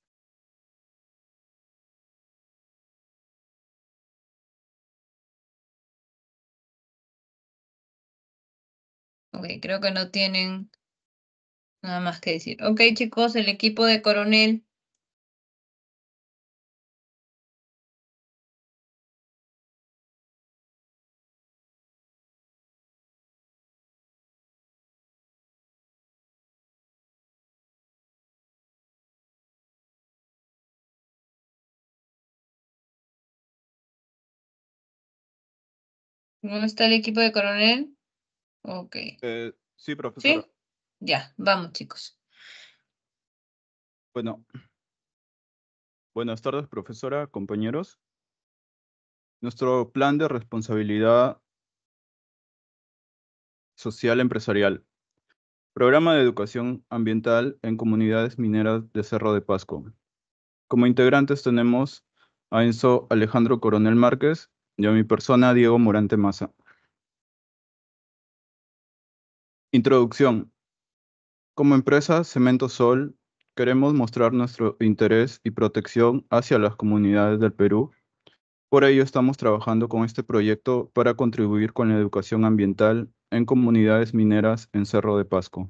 Ok, creo que no tienen nada más que decir. Ok, chicos, el equipo de coronel. ¿Dónde está el equipo de coronel? Ok. Eh, sí, profesora. ¿Sí? Ya, vamos, chicos. Bueno, buenas tardes, profesora, compañeros. Nuestro plan de responsabilidad social empresarial. Programa de educación ambiental en comunidades mineras de Cerro de Pasco. Como integrantes tenemos a Enzo Alejandro Coronel Márquez y a mi persona Diego Morante Maza. Introducción. Como empresa Cemento Sol, queremos mostrar nuestro interés y protección hacia las comunidades del Perú. Por ello estamos trabajando con este proyecto para contribuir con la educación ambiental en comunidades mineras en Cerro de Pasco.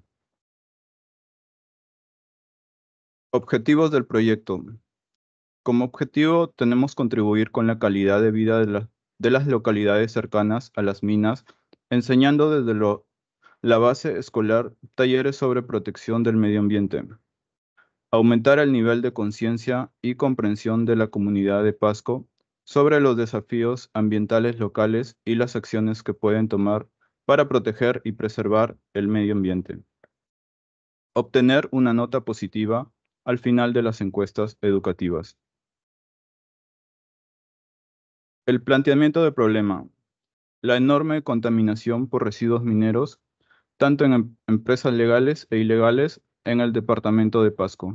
Objetivos del proyecto. Como objetivo tenemos contribuir con la calidad de vida de, la- de las localidades cercanas a las minas, enseñando desde lo- la base escolar talleres sobre protección del medio ambiente. Aumentar el nivel de conciencia y comprensión de la comunidad de Pasco sobre los desafíos ambientales locales y las acciones que pueden tomar para proteger y preservar el medio ambiente. Obtener una nota positiva al final de las encuestas educativas. El planteamiento del problema. La enorme contaminación por residuos mineros, tanto en em- empresas legales e ilegales en el departamento de Pasco.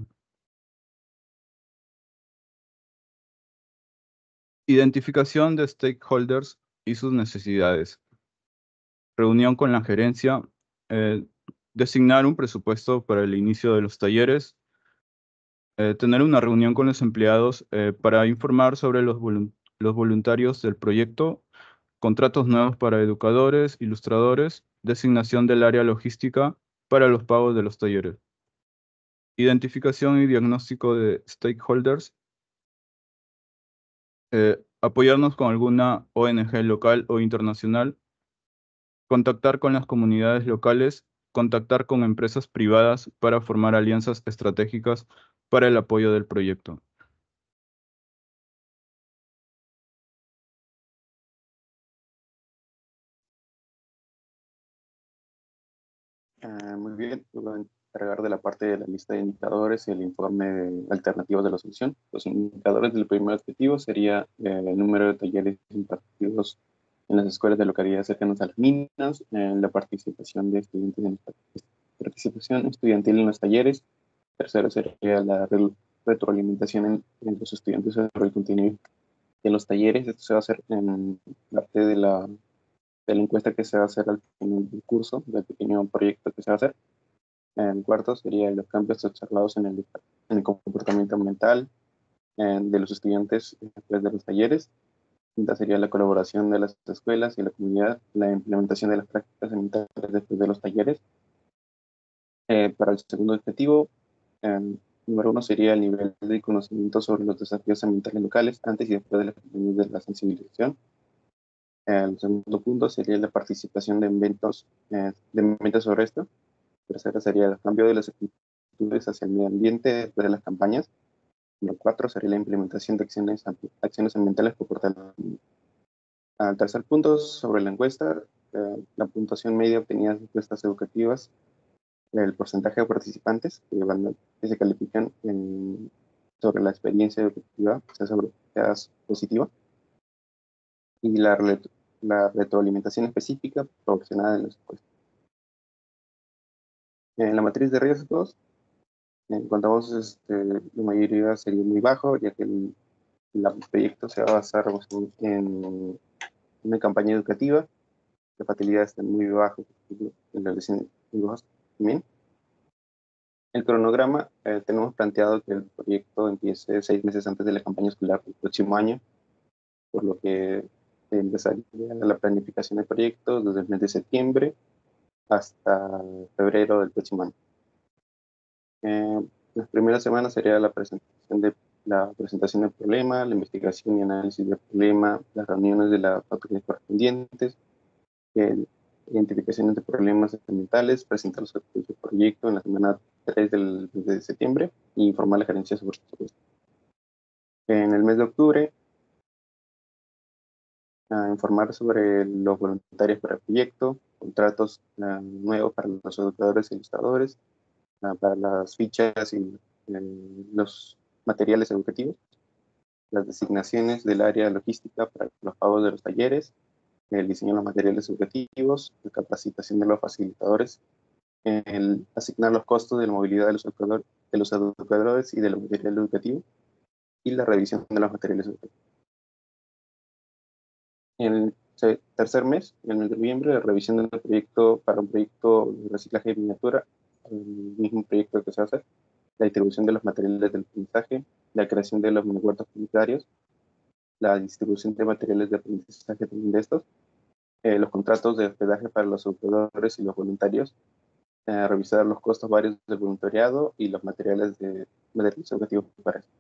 Identificación de stakeholders y sus necesidades. Reunión con la gerencia. eh, designar un presupuesto para el inicio de los talleres. eh, tener una reunión con los empleados eh, para informar sobre los, volun- los voluntarios del proyecto, contratos nuevos para educadores, ilustradores, designación del área logística para los pagos de los talleres. Identificación y diagnóstico de stakeholders. eh, apoyarnos con alguna O N G local o internacional. Contactar con las comunidades locales. Contactar con empresas privadas para formar alianzas estratégicas para el apoyo del proyecto. Ah, muy bien, yo voy a encargar de la parte de la lista de indicadores y el informe de alternativas de la solución. Los indicadores del primer objetivo sería eh, el número de talleres impartidos en las escuelas de localidades cercanas a las minas, eh, la participación de estudiantes en la participación estudiantil en los talleres. Tercero sería la re- retroalimentación en, en los estudiantes sobre el contenido de los talleres. Esto se va a hacer en parte de la de la encuesta que se va a hacer al final del curso, del pequeño proyecto que se va a hacer. El cuarto sería los cambios observados en el, en el comportamiento mental eh, de los estudiantes después de los talleres. Quinta sería la colaboración de las escuelas y la comunidad, la implementación de las prácticas ambientales después de los talleres. Eh, para el segundo objetivo, eh, Número uno sería el nivel de conocimiento sobre los desafíos ambientales locales antes y después de la campaña de la sensibilización. El segundo punto sería la participación de eventos, eh, de eventos sobre esto. El tercero sería el cambio de las actitudes hacia el medio ambiente después de las campañas. Número cuatro sería la implementación de acciones, acciones ambientales por parte de la comunidad. Al tercer punto, sobre la encuesta, eh, la puntuación media obtenida en encuestas educativas, el porcentaje de participantes que, van, que se califican en, sobre la experiencia educativa, sea, sobre, sea positiva, y la, la retroalimentación específica proporcionada en las encuestas. En la matriz de riesgos, en cuanto a voces, este, la mayoría sería muy bajo, ya que el, el proyecto se va a basar en una campaña educativa. La fatalidad está muy bajo en la lesión también. El cronograma, eh, tenemos planteado que el proyecto empiece seis meses antes de la campaña escolar del próximo año, por lo que empezaría la planificación del proyecto desde el mes de septiembre hasta febrero del próximo año. Eh, las primeras semanas sería la presentación, de, la presentación del problema, la investigación y análisis del problema, las reuniones de las autoridades correspondientes, el, identificaciones de problemas ambientales, presentar los objetivos del proyecto en la semana tres del, de septiembre e informar a la gerencia sobre esto. En el mes de octubre, a informar sobre los voluntarios para el proyecto, contratos uh, nuevos para los educadores y ilustradores, uh, para las fichas y uh, los materiales educativos, las designaciones del área logística para los pagos de los talleres, el diseño de los materiales educativos, la capacitación de los facilitadores, el asignar los costos de la movilidad de los educadores, de los educadores y de los materiales educativos, y la revisión de los materiales educativos. En el tercer mes, en el mes de noviembre, la revisión del proyecto para un proyecto de reciclaje de miniatura, el mismo proyecto que se va a hacer, la distribución de los materiales del aprendizaje, la creación de los minihuertos comunitarios, la distribución de materiales de aprendizaje también de estos, eh, los contratos de hospedaje para los educadores y los voluntarios, eh, revisar los costos varios del voluntariado y los materiales, de, materiales educativos para eso.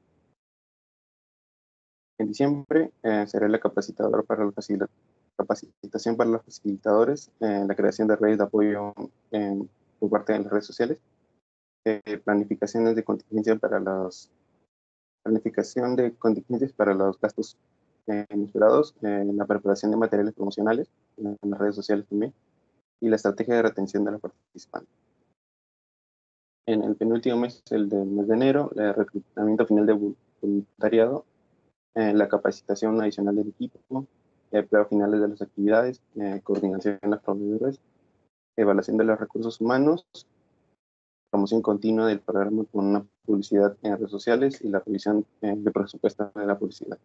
En diciembre eh, será la capacitadora para la capacitación para los facilitadores, eh, la creación de redes de apoyo eh, por parte de las redes sociales, eh, planificaciones de contingencia para los planificación de contingencias para los gastos eh, inesperados, eh, la preparación de materiales promocionales eh, en las redes sociales también, y la estrategia de retención de los participantes. En el penúltimo mes, el del mes de enero, el reclutamiento final de voluntariado, eh, la capacitación adicional del equipo, eh, pruebas finales de las actividades, eh, coordinación con los proveedores, evaluación de los recursos humanos, promoción continua del programa con una publicidad en redes sociales y la revisión eh, de presupuesto de la publicidad.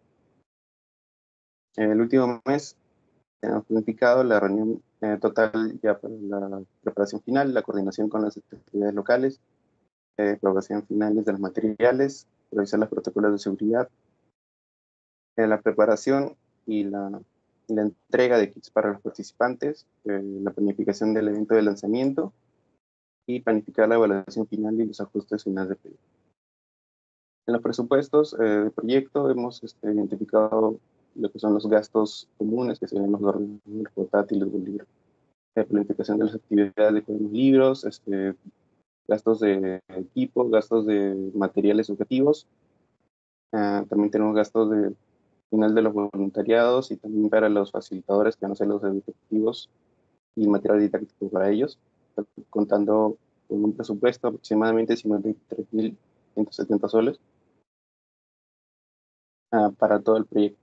El último mes tenemos planificado la reunión eh, total ya para la preparación final, la coordinación con las actividades locales, eh, aprobación finales de los materiales, revisar los protocolos de seguridad, eh, la preparación y la, y la entrega de kits para los participantes, eh, la planificación del evento de lanzamiento y planificar la evaluación final y los ajustes finales de proyecto. En los presupuestos eh, de proyecto hemos este, identificado lo que son los gastos comunes, que serían los ordenadores portátiles o libros, la planificación de las actividades de los libros, este, gastos de equipo, gastos de materiales educativos, uh, también tenemos gastos de final de los voluntariados y también para los facilitadores que van a ser los educativos y material didáctico para ellos, contando con un presupuesto aproximadamente cincuenta y tres mil ciento setenta soles uh, para todo el proyecto.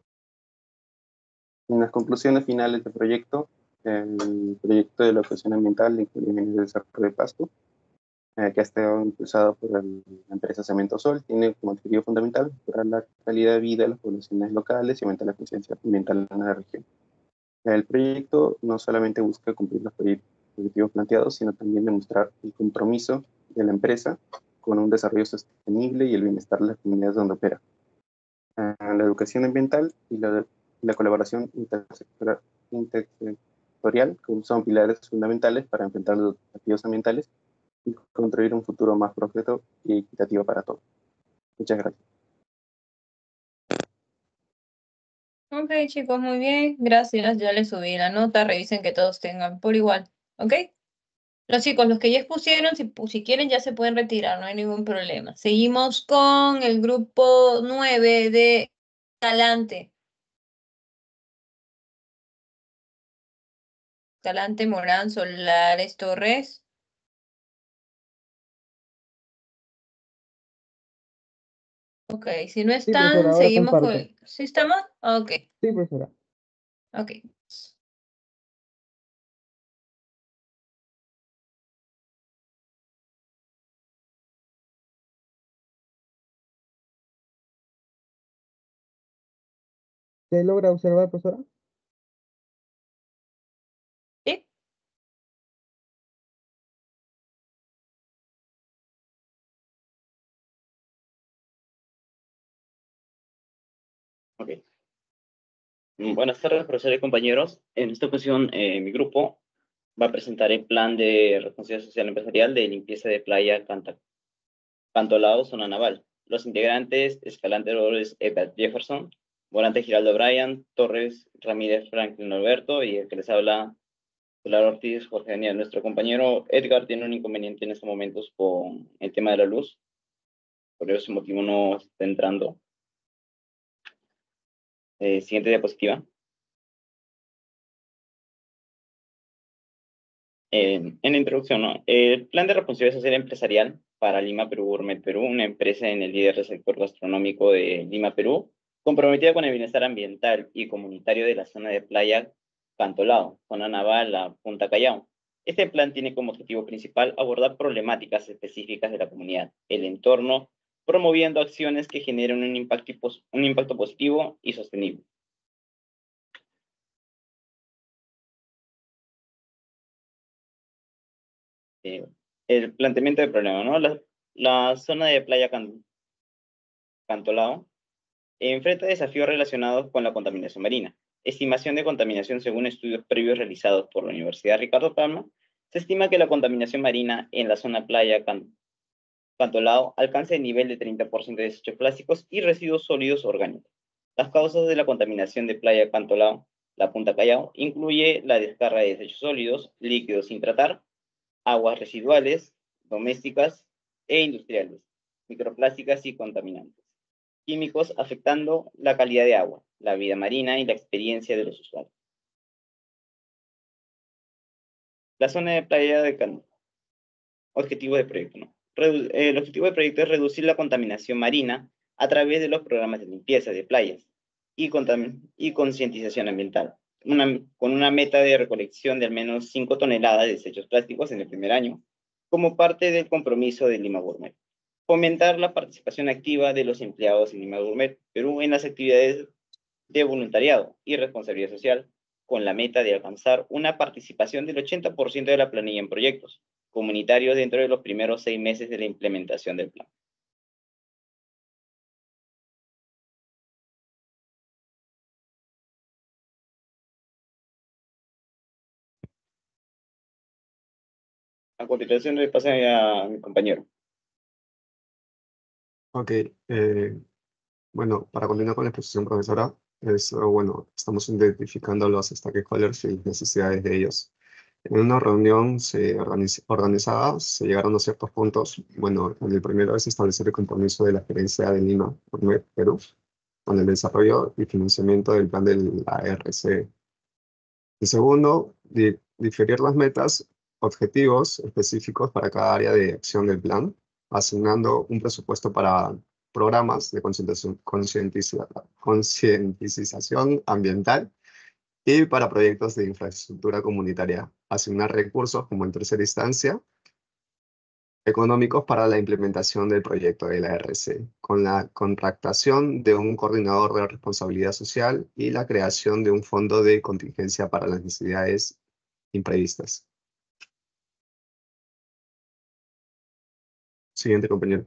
En las conclusiones finales del proyecto, el proyecto de la educación ambiental de inclusión y desarrollo de Pasto, eh, que ha estado impulsado por el, la empresa Cemento Sol, tiene como objetivo fundamental mejorar la calidad de vida de las poblaciones locales y aumentar la conciencia ambiental en la región. El proyecto no solamente busca cumplir los objetivos planteados, sino también demostrar el compromiso de la empresa con un desarrollo sostenible y el bienestar de las comunidades donde opera. Eh, la educación ambiental y la La colaboración intersectorial, intersectorial son pilares fundamentales para enfrentar los desafíos ambientales y construir un futuro más próspero y equitativo para todos. Muchas gracias. Ok, chicos, muy bien. Gracias. Ya les subí la nota. Revisen que todos tengan por igual. ¿Ok? Los chicos, los que ya expusieron, si, pu- si quieren ya se pueden retirar, no hay ningún problema. Seguimos con el grupo nueve de Talante. Talante, Morán, Solares, Torres. Ok, si no Sí, profesora, están, ahora seguimos con... comparto. ¿Sí estamos? Ok, Sí, profesora. ok. ¿Se logra observar, profesora? ¿Sí? Ok. Mm, Buenas tardes, profesor y compañeros. En esta ocasión, eh, mi grupo va a presentar el plan de responsabilidad social empresarial de limpieza de playa Canta, Cantolao, zona naval. Los integrantes, Escalante Dolores Edward Jefferson, Volante Giraldo Bryan, Torres Ramírez Franklin Alberto y el que les habla, Solar Ortiz Jorge Daniel. Nuestro compañero Edgar tiene un inconveniente en estos momentos con el tema de la luz, por ese motivo no está entrando. Eh, siguiente diapositiva. En, en la introducción, ¿no? El plan de responsabilidad social empresarial para Lima, Perú, Gourmet Perú, una empresa en el líder del sector gastronómico de Lima, Perú, comprometida con el bienestar ambiental y comunitario de la zona de playa Cantolao, zona naval, la Punta Callao. Este plan tiene como objetivo principal abordar problemáticas específicas de la comunidad, el entorno, promoviendo acciones que generen un impacto, un impacto positivo y sostenible. Eh, el planteamiento del problema, ¿no? La, la zona de playa Can, Cantolao enfrenta desafíos relacionados con la contaminación marina. Estimación de contaminación según estudios previos realizados por la Universidad Ricardo Palma, se estima que la contaminación marina en la zona playa Can, Cantolao alcanza el nivel de treinta por ciento de desechos plásticos y residuos sólidos orgánicos. Las causas de la contaminación de playa Cantolao, la Punta Callao, incluye la descarga de desechos sólidos, líquidos sin tratar, aguas residuales, domésticas e industriales, microplásticas y contaminantes químicos afectando la calidad de agua, la vida marina y la experiencia de los usuarios. La zona de playa de Cano. Objetivo de proyecto, ¿no? Redu el objetivo del proyecto es reducir la contaminación marina a través de los programas de limpieza de playas y, y concientización ambiental, una, con una meta de recolección de al menos cinco toneladas de desechos plásticos en el primer año, como parte del compromiso de Lima Gourmet. Fomentar la participación activa de los empleados en Lima Gourmet Perú en las actividades de voluntariado y responsabilidad social, con la meta de alcanzar una participación del ochenta por ciento de la planilla en proyectos comunitarios dentro de los primeros seis meses de la implementación del plan. A continuación le paso a mi compañero. Ok, eh, bueno, para continuar con la exposición, profesora, es, oh, bueno, estamos identificando los stakeholders y las necesidades de ellos. En una reunión se organiz- organizada se llegaron a ciertos puntos. Bueno, en el primero es establecer el compromiso de la Gerencia de Lima, Gourmet, Perú, con el desarrollo y financiamiento del plan de la R C. El segundo, di- diferir las metas, objetivos específicos para cada área de acción del plan, asignando un presupuesto para programas de concientización, concientiza- concientización ambiental y para proyectos de infraestructura comunitaria. Asignar recursos como en tercera instancia económicos para la implementación del proyecto de la R C, con la contratación de un coordinador de responsabilidad social y la creación de un fondo de contingencia para las necesidades imprevistas. Siguiente, compañero.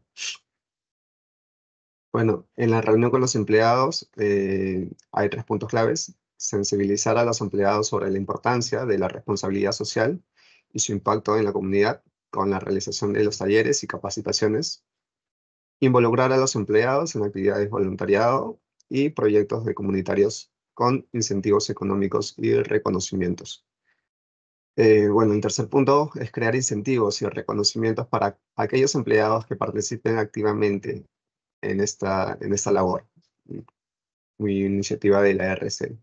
Bueno, en la reunión con los empleados eh, hay tres puntos claves. Sensibilizar a los empleados sobre la importancia de la responsabilidad social y su impacto en la comunidad. con la realización de los talleres y capacitaciones, involucrar a los empleados en actividades de voluntariado y proyectos de comunitarios con incentivos económicos y reconocimientos. Eh, bueno, el tercer punto es crear incentivos y reconocimientos para aquellos empleados que participen activamente en esta, en esta labor. Mi iniciativa de la R C.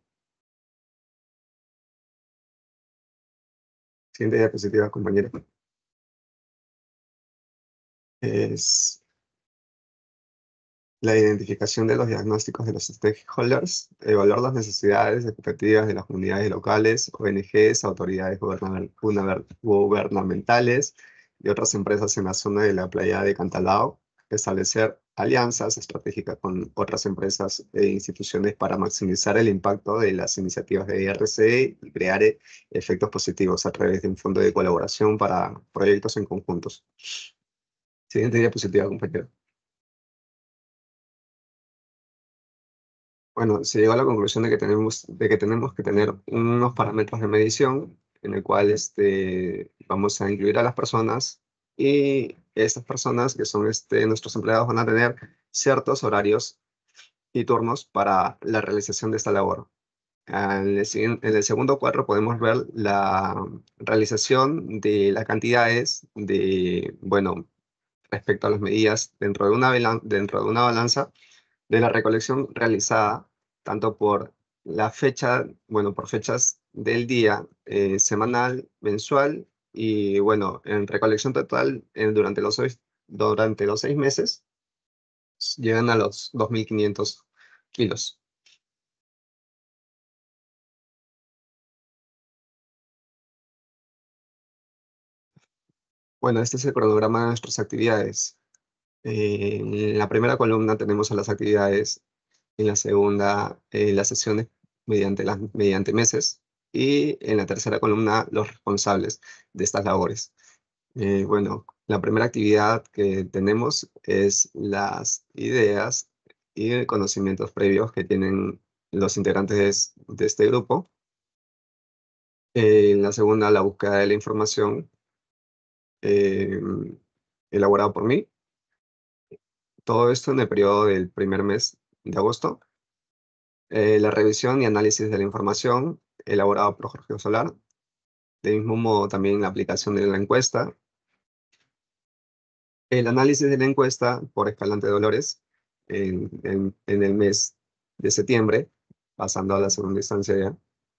Siguiente diapositiva, compañero. Es la identificación de los diagnósticos de los stakeholders, evaluar las necesidades y expectativas de las comunidades locales, O N Ges, autoridades gubernamental- guberna- gubernamentales y otras empresas en la zona de la playa de Cantalao, establecer alianzas estratégicas con otras empresas e instituciones para maximizar el impacto de las iniciativas de I R C y crear eh, efectos positivos a través de un fondo de colaboración para proyectos en conjuntos. Siguiente diapositiva, compañero. Bueno, se llegó a la conclusión de que tenemos, de que, tenemos que tener unos parámetros de medición en el cual este, vamos a incluir a las personas y estas personas que son este, nuestros empleados van a tener ciertos horarios y turnos para la realización de esta labor. En el, siguiente- en el segundo cuadro podemos ver la realización de las cantidades de, bueno, respecto a las medidas dentro de una, vela- dentro de una balanza de la recolección realizada, tanto por la fecha, bueno, por fechas del día, eh, semanal, mensual, y bueno, en recolección total, eh, durante los seis, durante los seis meses, llegan a los dos mil quinientos kilos. Bueno, este es el cronograma de nuestras actividades. Eh, en la primera columna tenemos a las actividades, en la segunda eh, las sesiones mediante, las, mediante meses y en la tercera columna los responsables de estas labores. Eh, bueno, la primera actividad que tenemos es las ideas y conocimientos previos que tienen los integrantes de este grupo. Eh, en la segunda, la búsqueda de la información eh, elaborada por mí. Todo esto en el periodo del primer mes de agosto. Eh, la revisión y análisis de la información elaborada por Jorge Solar. De mismo modo, también la aplicación de la encuesta. El análisis de la encuesta por Escalante Dolores en, en- en el mes de septiembre, pasando a la segunda instancia ya.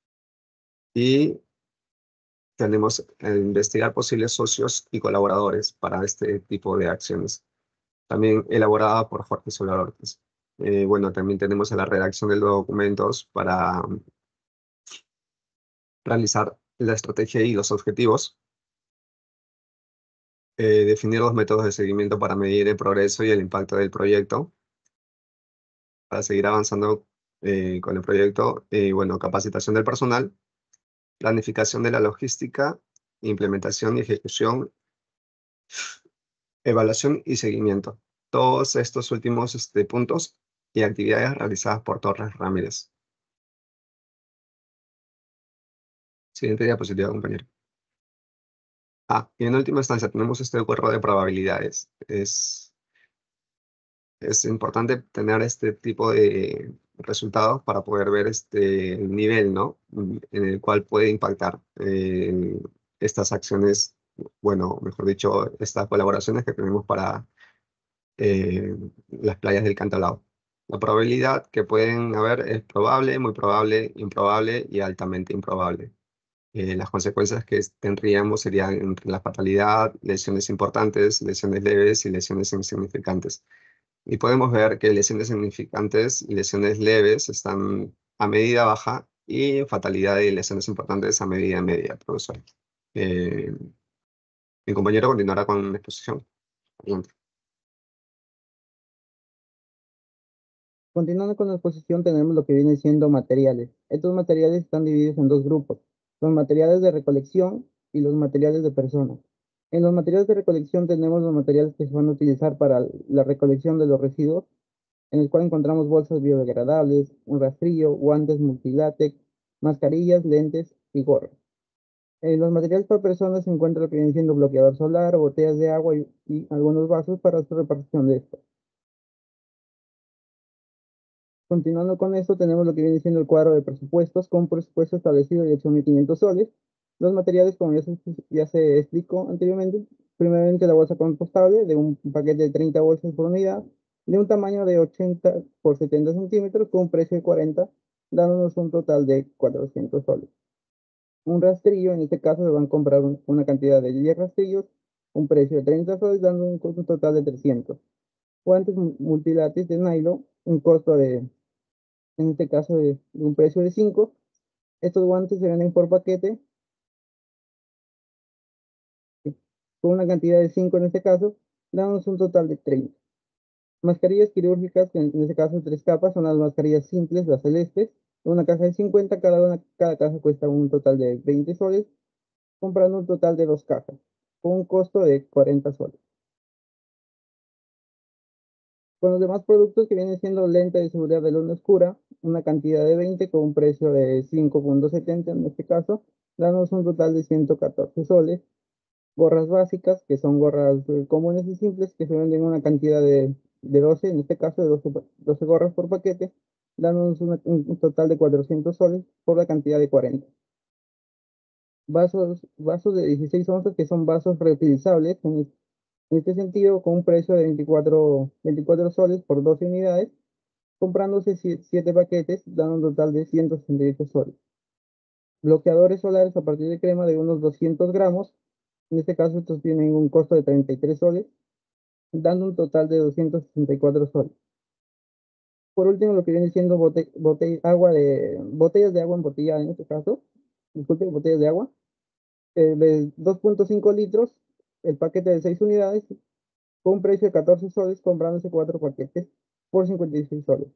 Y tenemos el investigar posibles socios y colaboradores para este tipo de acciones. También elaborada por Jorge Solar Ortiz. Eh, bueno, también tenemos la redacción de los documentos para realizar la estrategia y los objetivos, eh, definir los métodos de seguimiento para medir el progreso y el impacto del proyecto, para seguir avanzando eh, con el proyecto, y bueno, capacitación del personal, planificación de la logística, implementación y ejecución, evaluación y seguimiento. Todos estos últimos este, puntos y actividades realizadas por Torres Ramírez. Siguiente diapositiva, compañero. Ah, y en última instancia tenemos este cuadro de probabilidades. Es, es importante tener este tipo de resultados para poder ver este nivel, ¿no? En el cual puede impactar eh, estas acciones, bueno, mejor dicho, estas colaboraciones que tenemos para eh, las playas del Cantalao. La probabilidad que pueden haber es probable, muy probable, improbable y altamente improbable. Eh, las consecuencias que tendríamos serían entre la fatalidad, lesiones importantes, lesiones leves y lesiones insignificantes. Y podemos ver que lesiones significantes y lesiones leves están a medida baja y fatalidad y lesiones importantes a medida media, profesor. Eh, mi compañero continuará con la exposición. Adelante. Continuando con la exposición, tenemos lo que viene siendo materiales. Estos materiales están divididos en dos grupos, los materiales de recolección y los materiales de personas. En los materiales de recolección tenemos los materiales que se van a utilizar para la recolección de los residuos, en el cual encontramos bolsas biodegradables, un rastrillo, guantes multilátex, mascarillas, lentes y gorros. En los materiales por persona se encuentra lo que viene siendo bloqueador solar, botellas de agua y, y algunos vasos para su repartición de esto. Continuando con esto, tenemos lo que viene siendo el cuadro de presupuestos, con presupuesto establecido de ocho mil quinientos soles. Los materiales, como ya se, ya se explicó anteriormente, primeramente la bolsa compostable de un paquete de treinta bolsas por unidad, de un tamaño de ochenta por setenta centímetros, con un precio de cuarenta, dándonos un total de cuatrocientos soles. Un rastrillo, en este caso se van a comprar un- una cantidad de diez rastrillos, un precio de treinta soles, dando un, costo total de trescientos. Guantes mu- multilátex de nylon, un costo de, en este caso, de, de un precio de cinco. Estos guantes se venden por paquete, eh, con una cantidad de cinco en este caso, dándonos un total de treinta. Mascarillas quirúrgicas, en, en este caso tres capas, son las mascarillas simples, las celestes, una caja de cincuenta, cada una, cada caja cuesta un total de veinte soles, comprando un total de dos cajas, con un costo de cuarenta soles. Con los demás productos que vienen siendo lente de seguridad de luz oscura, una cantidad de veinte con un precio de cinco punto setenta en este caso, dándonos un total de ciento catorce soles. Gorras básicas, que son gorras eh, comunes y simples, que se venden una cantidad de, de doce, en este caso de doce, pa- doce gorras por paquete, dándonos una- un, un total de cuatrocientos soles por la cantidad de cuarenta. Vasos, vasos de dieciséis onzas, que son vasos reutilizables, en, es- en este sentido, con un precio de veinticuatro veinticuatro soles por doce unidades, comprándose siete paquetes, dando un total de ciento sesenta y ocho soles. Bloqueadores solares a partir de crema de unos doscientos gramos, en este caso estos tienen un costo de treinta y tres soles, dando un total de doscientos sesenta y cuatro soles. Por último, lo que viene siendo bote, bote- agua de, botellas de agua embotellada en este caso, disculpe, botellas de agua, eh, de dos punto cinco litros, el paquete de seis unidades, con un precio de catorce soles, comprándose cuatro paquetes por cincuenta y seis soles.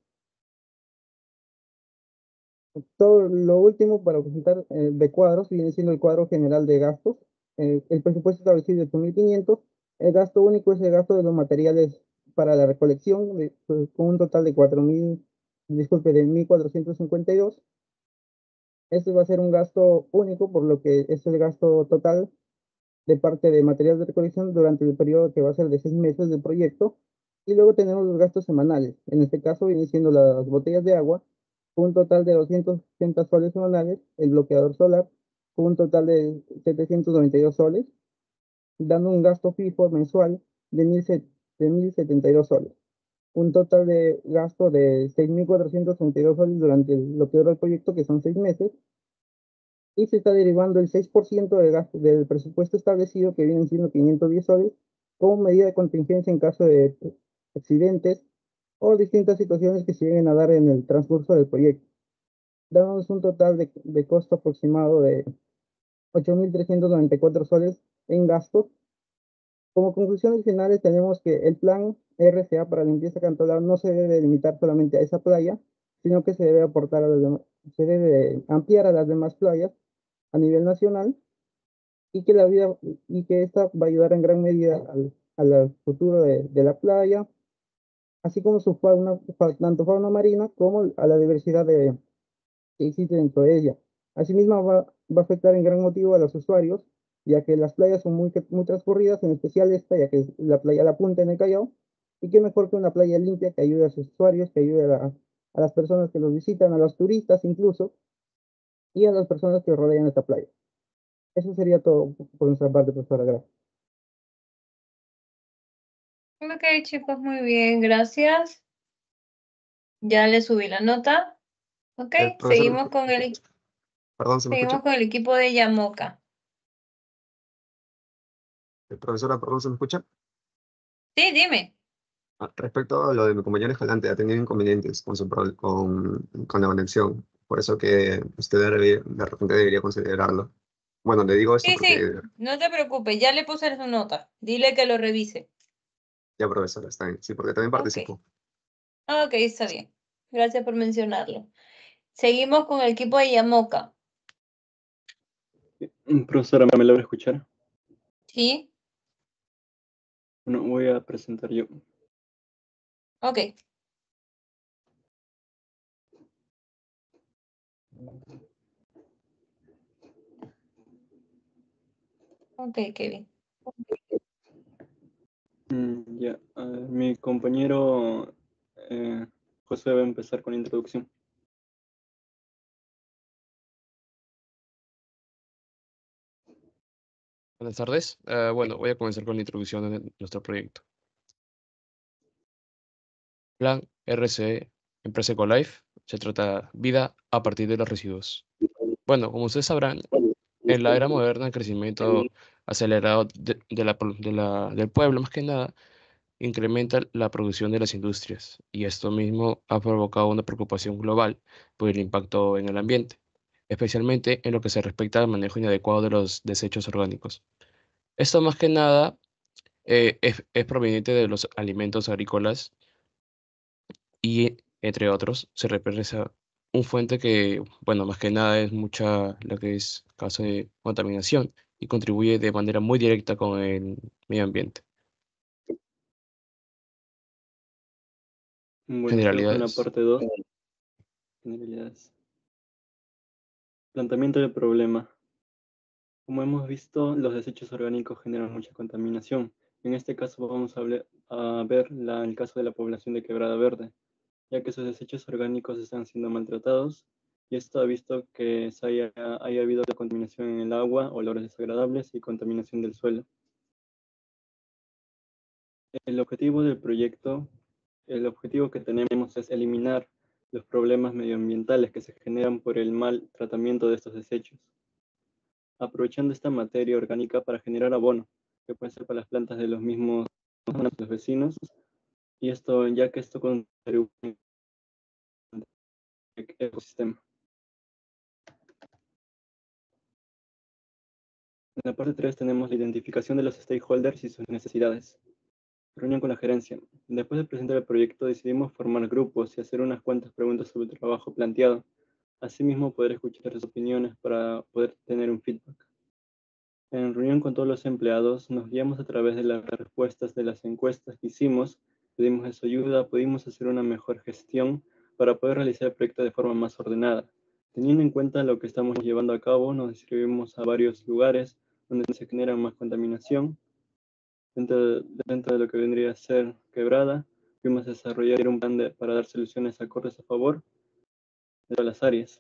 Todo lo último para presentar eh, de cuadros viene siendo el cuadro general de gastos. Eh, el presupuesto establecido es ocho mil quinientos. El gasto único es el gasto de los materiales para la recolección, de- pues, con un total de cuatro mil, disculpe, de mil cuatrocientos cincuenta y dos. Este va a ser un gasto único, por lo que es el gasto total de parte de materiales de recolección durante el periodo que va a ser de seis meses del proyecto. Y luego tenemos los gastos semanales. En este caso vienen siendo las botellas de agua, con un total de doscientos ochenta soles semanales, el bloqueador solar, con un total de setecientos noventa y dos soles, dando un gasto fijo mensual de mil de mil setenta y dos soles. Un total de gasto de seis mil cuatrocientos treinta y dos soles durante el- lo que dura el proyecto, que son seis meses, y se está derivando el seis por ciento de gasto, del presupuesto establecido, que vienen siendo quinientos diez soles, como medida de contingencia en caso de accidentes o distintas situaciones que se lleguen a dar en el transcurso del proyecto, dándonos un total de, de costo aproximado de ocho mil trescientos noventa y cuatro soles en gastos. Como conclusiones finales tenemos que el plan R C A para limpieza cantonal no se debe limitar solamente a esa playa, sino que se debe aportar a las demás, se debe ampliar a las demás playas a nivel nacional, y que la vida y que esta va a ayudar en gran medida al, al futuro de, de la playa, así como su fauna, fa- tanto fauna marina como a la diversidad de, que existe dentro de ella. Asimismo, va, va a afectar en gran motivo a los usuarios, ya que las playas son muy, muy transcurridas, en especial esta, ya que es la playa La Punta en el Callao, y qué mejor que una playa limpia que ayude a sus usuarios, que ayude a, la- a las personas que los visitan, a los turistas incluso, y a las personas que rodean esta playa. Eso sería todo por nuestra parte, profesora. Gracias. Ok, chicos, muy bien, gracias. Ya le subí la nota. Ok, Eh, profesor, seguimos con el, perdón, ¿se me seguimos escucha? con el equipo de Yamoca. Eh, profesora, perdón, ¿se me escucha? Sí, dime. Ah, respecto a lo de mi compañero Escalante, ha tenido inconvenientes con, su, pro- con, con la conexión. Por eso que usted debe- de repente debería considerarlo. Bueno, le digo esto Sí, sí, porque no te preocupes, ya le puse su nota. Dile que lo revise. ya, profesora, está bien. Sí, porque también Ok, participó. ok, está bien. Gracias por mencionarlo. Seguimos con el equipo de Yamoca. Mm, Profesora, ¿me logra escuchar? ¿Sí? Bueno, voy a presentar yo. Ok. Ok, Kevin. Mm, ya, a ver, mi compañero eh, José va a empezar con la introducción. Buenas tardes. Eh, bueno, voy a comenzar con la introducción de nuestro proyecto. Plan R C E, Empresa Ecolife, se trata vida a partir de los residuos. Bueno, como ustedes sabrán, en la era moderna el crecimiento acelerado de, de la, pro- de la- del pueblo, más que nada, incrementa la producción de las industrias, y esto mismo ha provocado una preocupación global por el impacto en el ambiente, especialmente en lo que se respecta al manejo inadecuado de los desechos orgánicos. Esto más que nada eh, es, es proveniente de los alimentos agrícolas y, entre otros, se represa un fuente que, bueno, más que nada es mucha lo que es caso de contaminación y contribuye de manera muy directa con el medio ambiente. Bueno, sigo con la Generalidades. parte dos. Generalidades. Planteamiento del problema. Como hemos visto, los desechos orgánicos generan mucha contaminación. En este caso vamos a, hablar- a ver la- el caso de la población de Quebrada Verde, ya que sus desechos orgánicos están siendo maltratados y esto ha visto que se haya, haya habido contaminación en el agua, olores desagradables y contaminación del suelo. El objetivo del proyecto, el objetivo que tenemos es eliminar los problemas medioambientales que se generan por el mal tratamiento de estos desechos, aprovechando esta materia orgánica para generar abono, que puede ser para las plantas de los mismos los vecinos, y esto, ya que esto contribuye al ecosistema. En la parte tres tenemos la identificación de los stakeholders y sus necesidades. Reunión con la gerencia. Después de presentar el proyecto, decidimos formar grupos y hacer unas cuantas preguntas sobre el trabajo planteado. Asimismo, poder escuchar sus opiniones para poder tener un feedback. En reunión con todos los empleados, nos guiamos a través de las respuestas de las encuestas que hicimos, pedimos su ayuda, pudimos hacer una mejor gestión para poder realizar el proyecto de forma más ordenada. Teniendo en cuenta lo que estamos llevando a cabo, nos distribuimos a varios lugares donde se genera más contaminación. Dentro, dentro de lo que vendría a ser Quebrada, fuimos a desarrollar un plan de, para dar soluciones acordes a favor de todas las áreas.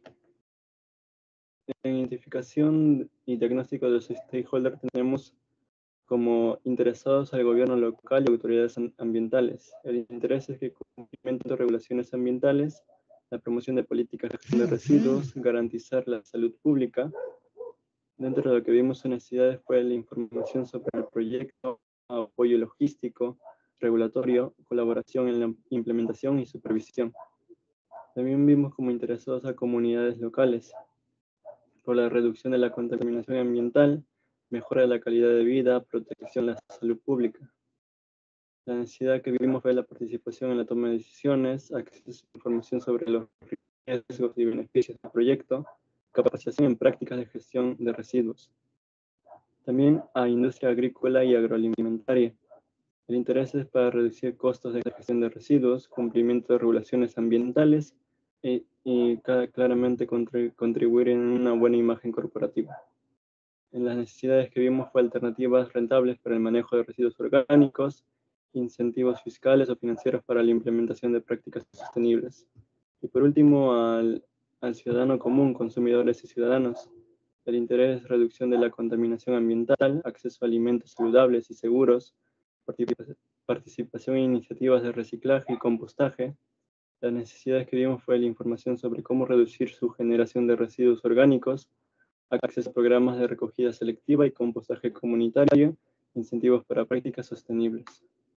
En identificación y diagnóstico de los stakeholders tenemos como interesados al gobierno local y autoridades ambientales. El interés es que cumplimenten regulaciones ambientales, la promoción de políticas de gestión de residuos, garantizar la salud pública. Dentro de lo que vimos en necesidades fue la información sobre el proyecto, apoyo logístico, regulatorio, colaboración en la implementación y supervisión. También vimos como interesados a comunidades locales, por la reducción de la contaminación ambiental, mejora de la calidad de vida, protección de la salud pública. La necesidad que vimos fue la participación en la toma de decisiones, acceso a información sobre los riesgos y beneficios del proyecto, capacitación en prácticas de gestión de residuos. También a industria agrícola y agroalimentaria. El interés es para reducir costos de gestión de residuos, cumplimiento de regulaciones ambientales y, y claramente contribuir en una buena imagen corporativa. En las necesidades que vimos fue alternativas rentables para el manejo de residuos orgánicos, incentivos fiscales o financieros para la implementación de prácticas sostenibles. Y por último, al, al ciudadano común, consumidores y ciudadanos. El interés es reducción de la contaminación ambiental, acceso a alimentos saludables y seguros, participación en iniciativas de reciclaje y compostaje. Las necesidades que vimos fue la información sobre cómo reducir su generación de residuos orgánicos, acceso a programas de recogida selectiva y compostaje comunitario, incentivos para prácticas sostenibles.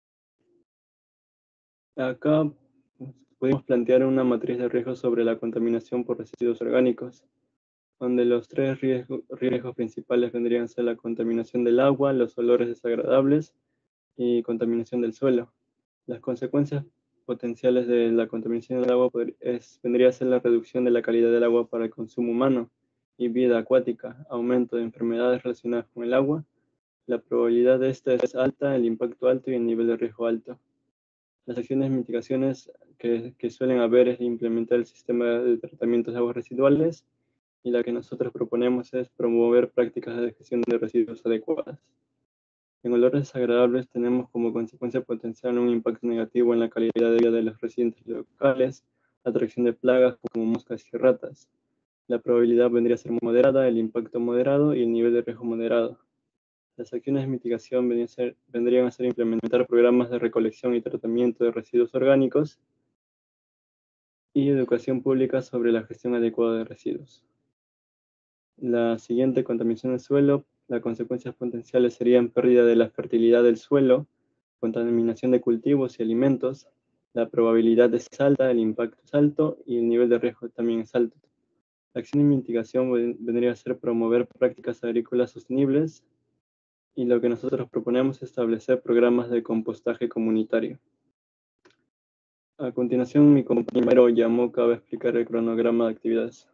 Acá pudimos plantear una matriz de riesgos sobre la contaminación por residuos orgánicos, donde los tres riesgos, riesgos principales vendrían a ser la contaminación del agua, los olores desagradables y contaminación del suelo. Las consecuencias potenciales de la contaminación del agua es, vendría a ser la reducción de la calidad del agua para el consumo humano y vida acuática, aumento de enfermedades relacionadas con el agua. La probabilidad de esta es alta, el impacto alto y el nivel de riesgo alto. Las acciones de mitigaciones que, que suelen haber es implementar el sistema de tratamiento de aguas residuales, y la que nosotros proponemos es promover prácticas de gestión de residuos adecuadas. En olores desagradables tenemos como consecuencia potencial un impacto negativo en la calidad de vida de los residentes locales, la atracción de plagas como moscas y ratas. La probabilidad vendría a ser moderada, el impacto moderado y el nivel de riesgo moderado. Las acciones de mitigación vendrían a ser, vendrían a ser implementar programas de recolección y tratamiento de residuos orgánicos y educación pública sobre la gestión adecuada de residuos. La siguiente, contaminación del suelo. Las consecuencias potenciales serían pérdida de la fertilidad del suelo, contaminación de cultivos y alimentos. La probabilidad es alta, el impacto es alto y el nivel de riesgo también es alto. La acción de mitigación vendría a ser promover prácticas agrícolas sostenibles y lo que nosotros proponemos es establecer programas de compostaje comunitario. A continuación, mi compañero Yamoka va a explicar el cronograma de actividades.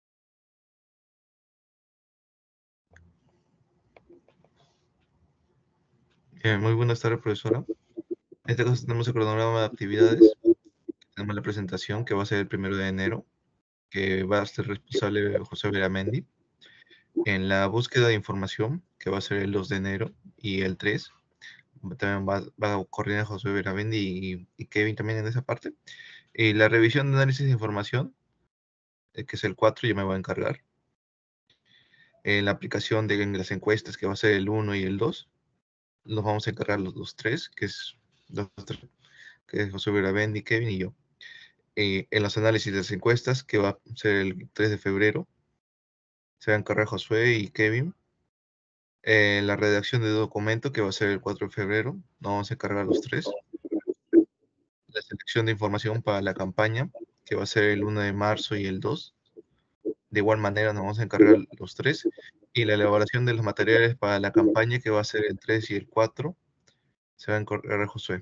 Eh, muy buenas tardes, profesora. En este caso tenemos el cronograma de actividades. Tenemos la presentación, que va a ser el primero de enero, que va a ser responsable José Veramendi. En la búsqueda de información, que va a ser el dos de enero y el tres, también va, va a coordinar José Veramendi y, y Kevin también en esa parte. Y la revisión de análisis de información, eh, que es el cuatro, yo me voy a encargar. En la aplicación de las encuestas, que va a ser el uno y el dos, nos vamos a encargar los, los tres, que es, los tres, que es José Veramendi, Kevin y yo. Eh, en los análisis de las encuestas, que va a ser el tres de febrero, se va a encargar Josué y Kevin. Eh, la redacción de documento, que va a ser el cuatro de febrero, nos vamos a encargar los tres. La selección de información para la campaña, que va a ser el uno de marzo y el dos. De igual manera nos vamos a encargar los tres. Y la elaboración de los materiales para la campaña, que va a ser el tres y el cuatro, se va a encargar Josué.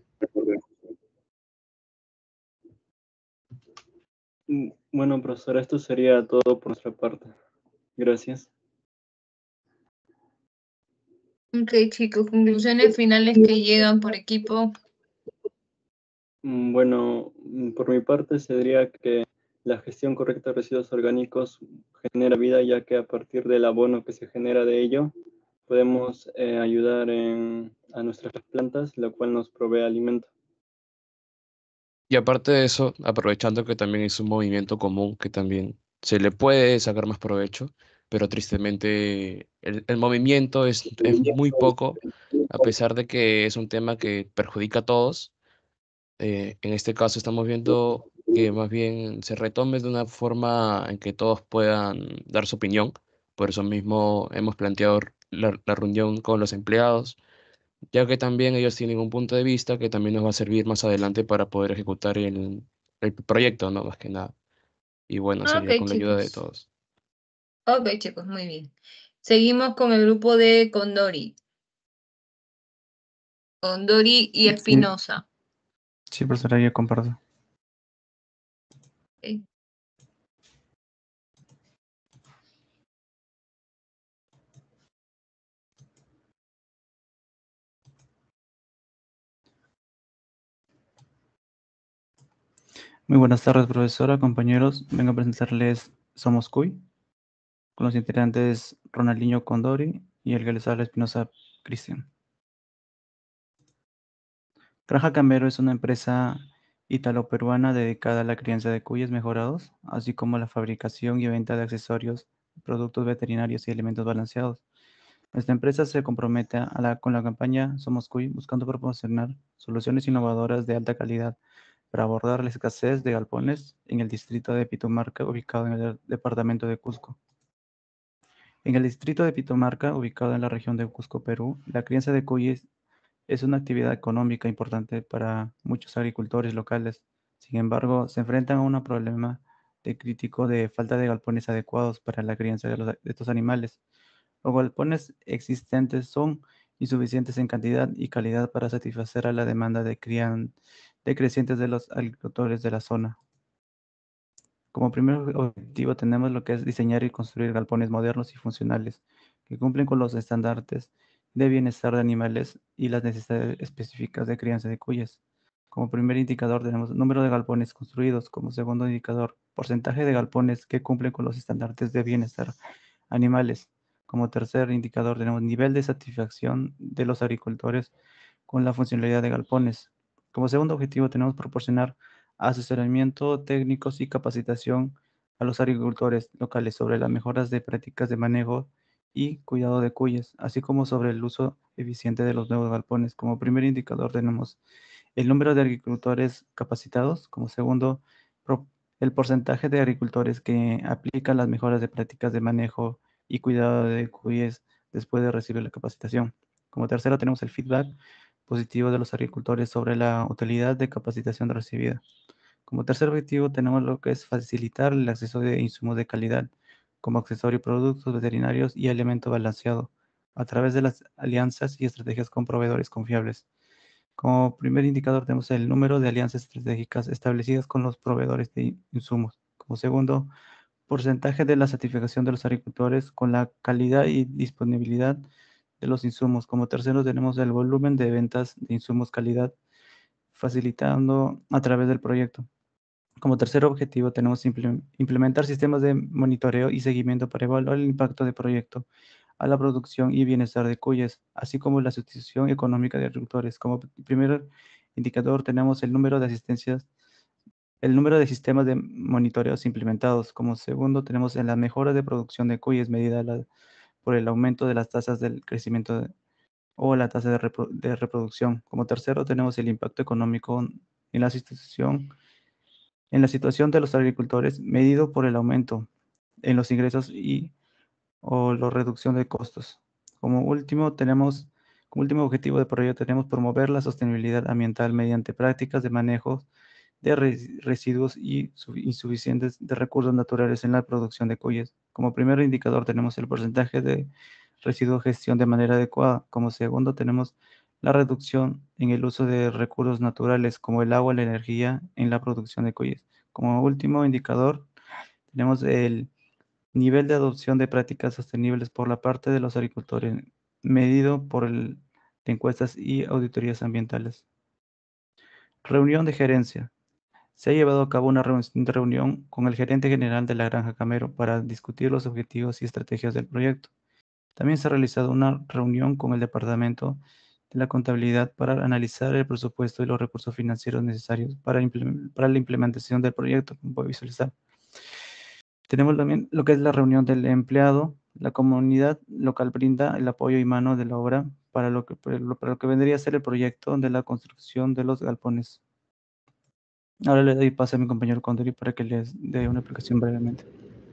Bueno, profesora, esto sería todo por nuestra parte. Gracias. Ok, chicos, conclusiones finales que llegan por equipo. Bueno, por mi parte se diría que la gestión correcta de residuos orgánicos genera vida, ya que a partir del abono que se genera de ello, podemos eh, ayudar en, a nuestras plantas, lo cual nos provee alimento. Y aparte de eso, aprovechando que también es un movimiento común que también se le puede sacar más provecho, pero tristemente el, el movimiento es, es muy poco, a pesar de que es un tema que perjudica a todos. Eh, en este caso estamos viendo que más bien se retome de una forma en que todos puedan dar su opinión. Por eso mismo hemos planteado la, la reunión con los empleados, ya que también ellos tienen un punto de vista que también nos va a servir más adelante para poder ejecutar el, el proyecto, ¿no? Más que nada. Y bueno, Ok, sería con la ayuda de chicos. todos. Ok, chicos, muy bien. Seguimos con el grupo de Condori. Condori y Sí, Espinosa. sí, profesora, yo comparto. Ok. Muy buenas tardes, profesora, compañeros. Vengo a presentarles Somos Cuy, con los integrantes Ronaldinho Condori y el que les habla Espinosa Cristian. Granja Camero es una empresa ítalo-peruana dedicada a la crianza de cuyes mejorados, así como la fabricación y venta de accesorios, productos veterinarios y alimentos balanceados. Nuestra empresa se compromete a la, con la campaña Somos Cuy, buscando proporcionar soluciones innovadoras de alta calidad para abordar la escasez de galpones en el distrito de Pitumarca, ubicado en el departamento de Cusco. En el distrito de Pitumarca, ubicado en la región de Cusco, Perú, la crianza de cuyes es una actividad económica importante para muchos agricultores locales. Sin embargo, se enfrentan a un problema de crítico de falta de galpones adecuados para la crianza de, los, de estos animales. Los galpones existentes son insuficientes en cantidad y calidad para satisfacer a la demanda de, crian, de crecientes de los agricultores de la zona. Como primer objetivo tenemos lo que es diseñar y construir galpones modernos y funcionales que cumplen con los estándares de bienestar de animales y las necesidades específicas de crianza de cuyes. Como primer indicador tenemos el número de galpones construidos, como segundo indicador porcentaje de galpones que cumplen con los estándares de bienestar animales. Como tercer indicador tenemos nivel de satisfacción de los agricultores con la funcionalidad de galpones. Como segundo objetivo tenemos proporcionar asesoramiento técnicos y capacitación a los agricultores locales sobre las mejoras de prácticas de manejo y cuidado de cuyes, así como sobre el uso eficiente de los nuevos galpones. Como primer indicador tenemos el número de agricultores capacitados. Como segundo, el porcentaje de agricultores que aplican las mejoras de prácticas de manejo y cuidado de cuyes después de recibir la capacitación. Como tercero tenemos el feedback positivo de los agricultores sobre la utilidad de capacitación recibida. Como tercer objetivo tenemos lo que es facilitar el acceso de insumos de calidad, como accesorio, productos veterinarios y alimento balanceado, a través de las alianzas y estrategias con proveedores confiables. Como primer indicador tenemos el número de alianzas estratégicas establecidas con los proveedores de insumos. Como segundo, porcentaje de la certificación de los agricultores con la calidad y disponibilidad de los insumos. Como tercero tenemos el volumen de ventas de insumos calidad, facilitando a través del proyecto. Como tercer objetivo tenemos implementar sistemas de monitoreo y seguimiento para evaluar el impacto del proyecto a la producción y bienestar de cuyes, así como la sustitución económica de agricultores. Como primer indicador tenemos el número de asistencias, el número de sistemas de monitoreos implementados. Como segundo tenemos en la mejora de producción de cuyes medida la, por el aumento de las tasas del crecimiento de, o la tasa de, repro, de reproducción. Como tercero tenemos el impacto económico en la situación, en la situación de los agricultores medido por el aumento en los ingresos y o la reducción de costos. Como último, tenemos, como último objetivo de proyecto, tenemos promover la sostenibilidad ambiental mediante prácticas de manejo de residuos y insuficientes de recursos naturales en la producción de cuyes. Como primer indicador tenemos el porcentaje de residuos gestión de manera adecuada. Como segundo tenemos la reducción en el uso de recursos naturales como el agua y la energía en la producción de cuyes. Como último indicador tenemos el nivel de adopción de prácticas sostenibles por la parte de los agricultores, medido por el, encuestas y auditorías ambientales. Reunión de gerencia. Se ha llevado a cabo una reunión con el gerente general de la Granja Camero para discutir los objetivos y estrategias del proyecto. También se ha realizado una reunión con el departamento de la contabilidad para analizar el presupuesto y los recursos financieros necesarios para, para la implementación del proyecto, como puede visualizar. Tenemos también lo que es la reunión del empleado. La comunidad local brinda el apoyo y mano de la obra para lo que, para lo que vendría a ser el proyecto de la construcción de los galpones. Ahora le doy paso a mi compañero Condori para que les dé una explicación brevemente.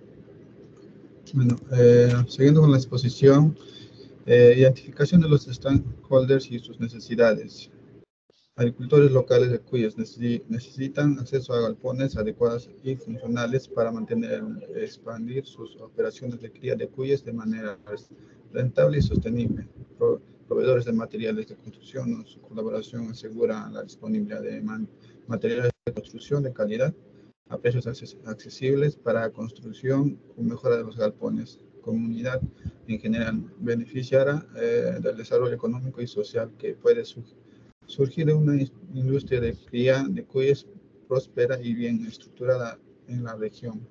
Bueno, eh, siguiendo con la exposición, eh, identificación de los stakeholders y sus necesidades. Agricultores locales de cuyes necesitan acceso a galpones adecuados y funcionales para mantener y expandir sus operaciones de cría de cuyes de manera rentable y sostenible. Pro, proveedores de materiales de construcción, su colaboración asegura la disponibilidad de man, materiales de construcción de calidad a precios accesibles para construcción con mejora de los galpones. Comunidad en general beneficiará eh, del desarrollo económico y social que puede surgir. Surgir una industria de cría de cuyes próspera y bien estructurada en la región.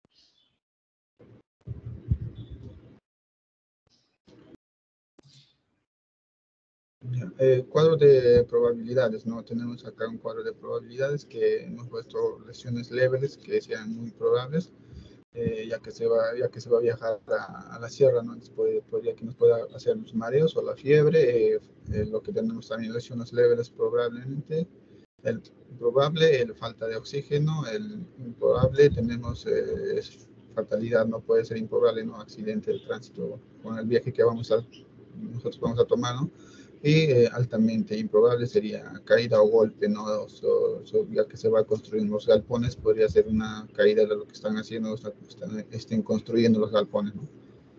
Eh, cuadro de probabilidades, ¿no? Tenemos acá un cuadro de probabilidades que hemos puesto lesiones leves que sean muy probables, eh, ya que se va ya que se va a viajar a, a la sierra, ¿no? Puede, podría que nos pueda hacer los mareos o la fiebre, eh, eh, lo que tenemos también lesiones leves probablemente, el probable, el falta de oxígeno, el improbable tenemos eh, fatalidad, no puede ser improbable, no accidente de tránsito con el viaje que vamos a nosotros vamos a tomar, ¿no? Y eh, altamente improbable sería caída o golpe, ¿no? So, so, ya que se va a construir los galpones, podría ser una caída de lo que están haciendo, están, estén construyendo los galpones, ¿no?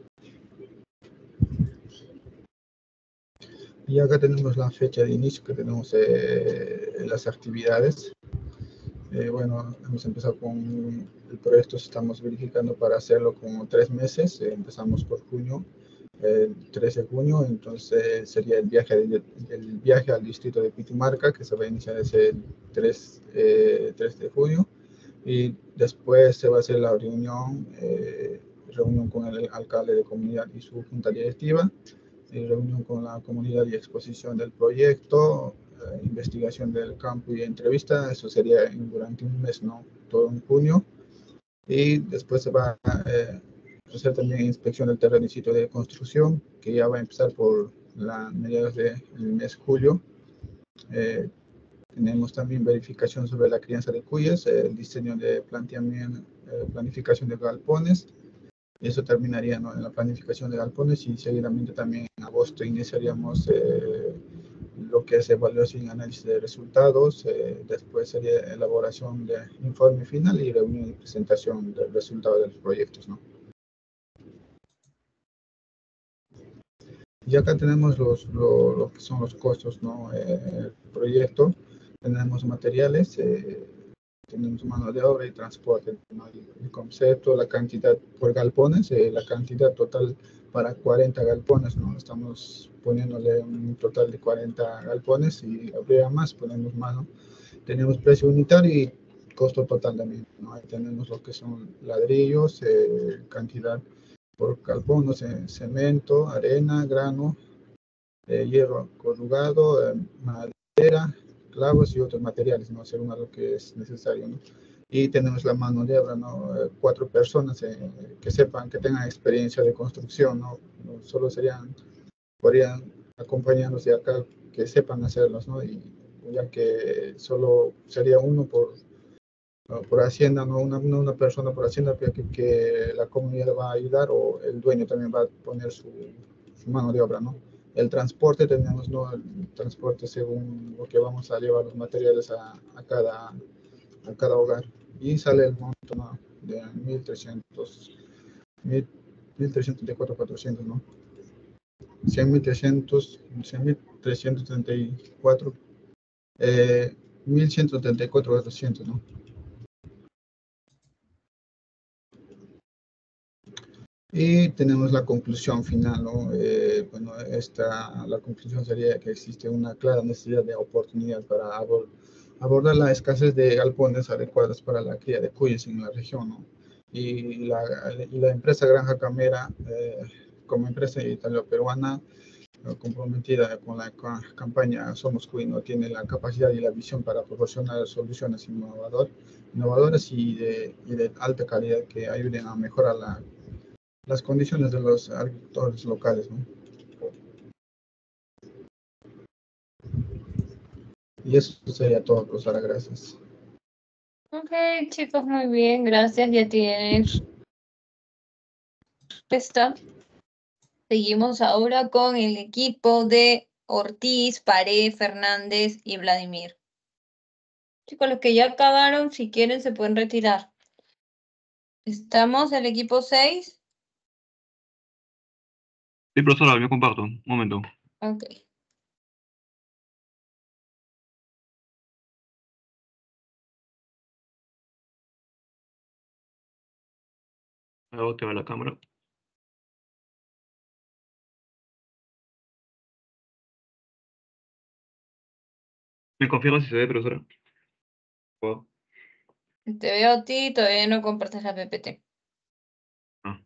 Y acá tenemos la fecha de inicio que tenemos eh, las actividades. Eh, bueno, hemos empezado con el proyecto, estamos verificando para hacerlo como tres meses, eh, empezamos por junio. El trece de junio, entonces sería el viaje, de, el viaje al distrito de Pitumarca, que se va a iniciar ese tres, eh, tres de junio, Y después se va a hacer la reunión, eh, reunión con el alcalde de comunidad y su junta directiva, y reunión con la comunidad y exposición del proyecto, eh, investigación del campo y entrevista. Eso sería en, durante un mes, ¿no? Todo en junio. Y después se va a eh, hacer también inspección del terreno y sitio de construcción, que ya va a empezar por la mediados del mes de julio. Eh, tenemos también verificación sobre la crianza de cuyes, eh, el diseño de planteamiento, eh, planificación de galpones. Eso terminaría, ¿no?, en la planificación de galpones, y seguidamente también en agosto iniciaríamos eh, lo que es evaluación y análisis de resultados. Eh, después sería elaboración de informe final y reunión y presentación del resultado de los proyectos, ¿no? Y acá tenemos los, lo, lo que son los costos, ¿no? Eh, el proyecto, tenemos materiales, eh, tenemos mano de obra y transporte, ¿no? El, el concepto, la cantidad por galpones, eh, la cantidad total para cuarenta galpones, ¿no? Estamos poniéndole un total de cuarenta galpones, y habría más, ponemos más, ¿no? Tenemos precio unitario y costo total también, ¿no? Ahí tenemos lo que son ladrillos, eh, cantidad por galpón, no sé, cemento, arena, grano, eh, hierro corrugado, eh, madera, clavos y otros materiales, ¿no? Según a lo que es necesario, ¿no? Y tenemos la mano de obra, ¿no? Eh, cuatro personas eh, que sepan, que tengan experiencia de construcción, ¿no? No solo serían, podrían acompañarnos de acá, que sepan hacerlos, ¿no? Y ya que solo sería uno por, por Hacienda, no una, no una persona por Hacienda, pero que, que la comunidad va a ayudar, o el dueño también va a poner su, su mano de obra, ¿no? El transporte, tenemos, ¿no?, el transporte según lo que vamos a llevar los materiales a, a, cada, a cada hogar. Y sale el monto, ¿no?, de mil trescientos, mil trescientos treinta y cuatro, cuatrocientos, ¿no? cien mil trescientos, cien mil trescientos treinta y cuatro, eh, mil ciento treinta y cuatro, cuatrocientos, ¿no? Y tenemos la conclusión final, ¿no? Eh, bueno, esta, la conclusión sería que existe una clara necesidad de oportunidad para abord, abordar la escasez de galpones adecuados para la cría de cuyes en la región, ¿no? Y la, y la empresa Granja Camera, eh, como empresa italo-peruana eh, comprometida con la con campaña Somos Cuy, no tiene la capacidad y la visión para proporcionar soluciones innovador, innovadoras y de, y de alta calidad que ayuden a mejorar la las condiciones de los agricultores locales, ¿no? Y eso sería todo, profesora, gracias. Ok, chicos, muy bien, gracias. Ya tienen respuesta. Seguimos ahora con el equipo de Ortiz, Pared, Fernández y Vladimir. Chicos, los que ya acabaron, si quieren, se pueden retirar. ¿Estamos el equipo seis? Sí, profesora, yo comparto. Un momento. Ok. Hago activar la cámara. ¿Me confirma si se ve, profesora? Wow. Te veo a ti, todavía no compartes la P P T. Ah.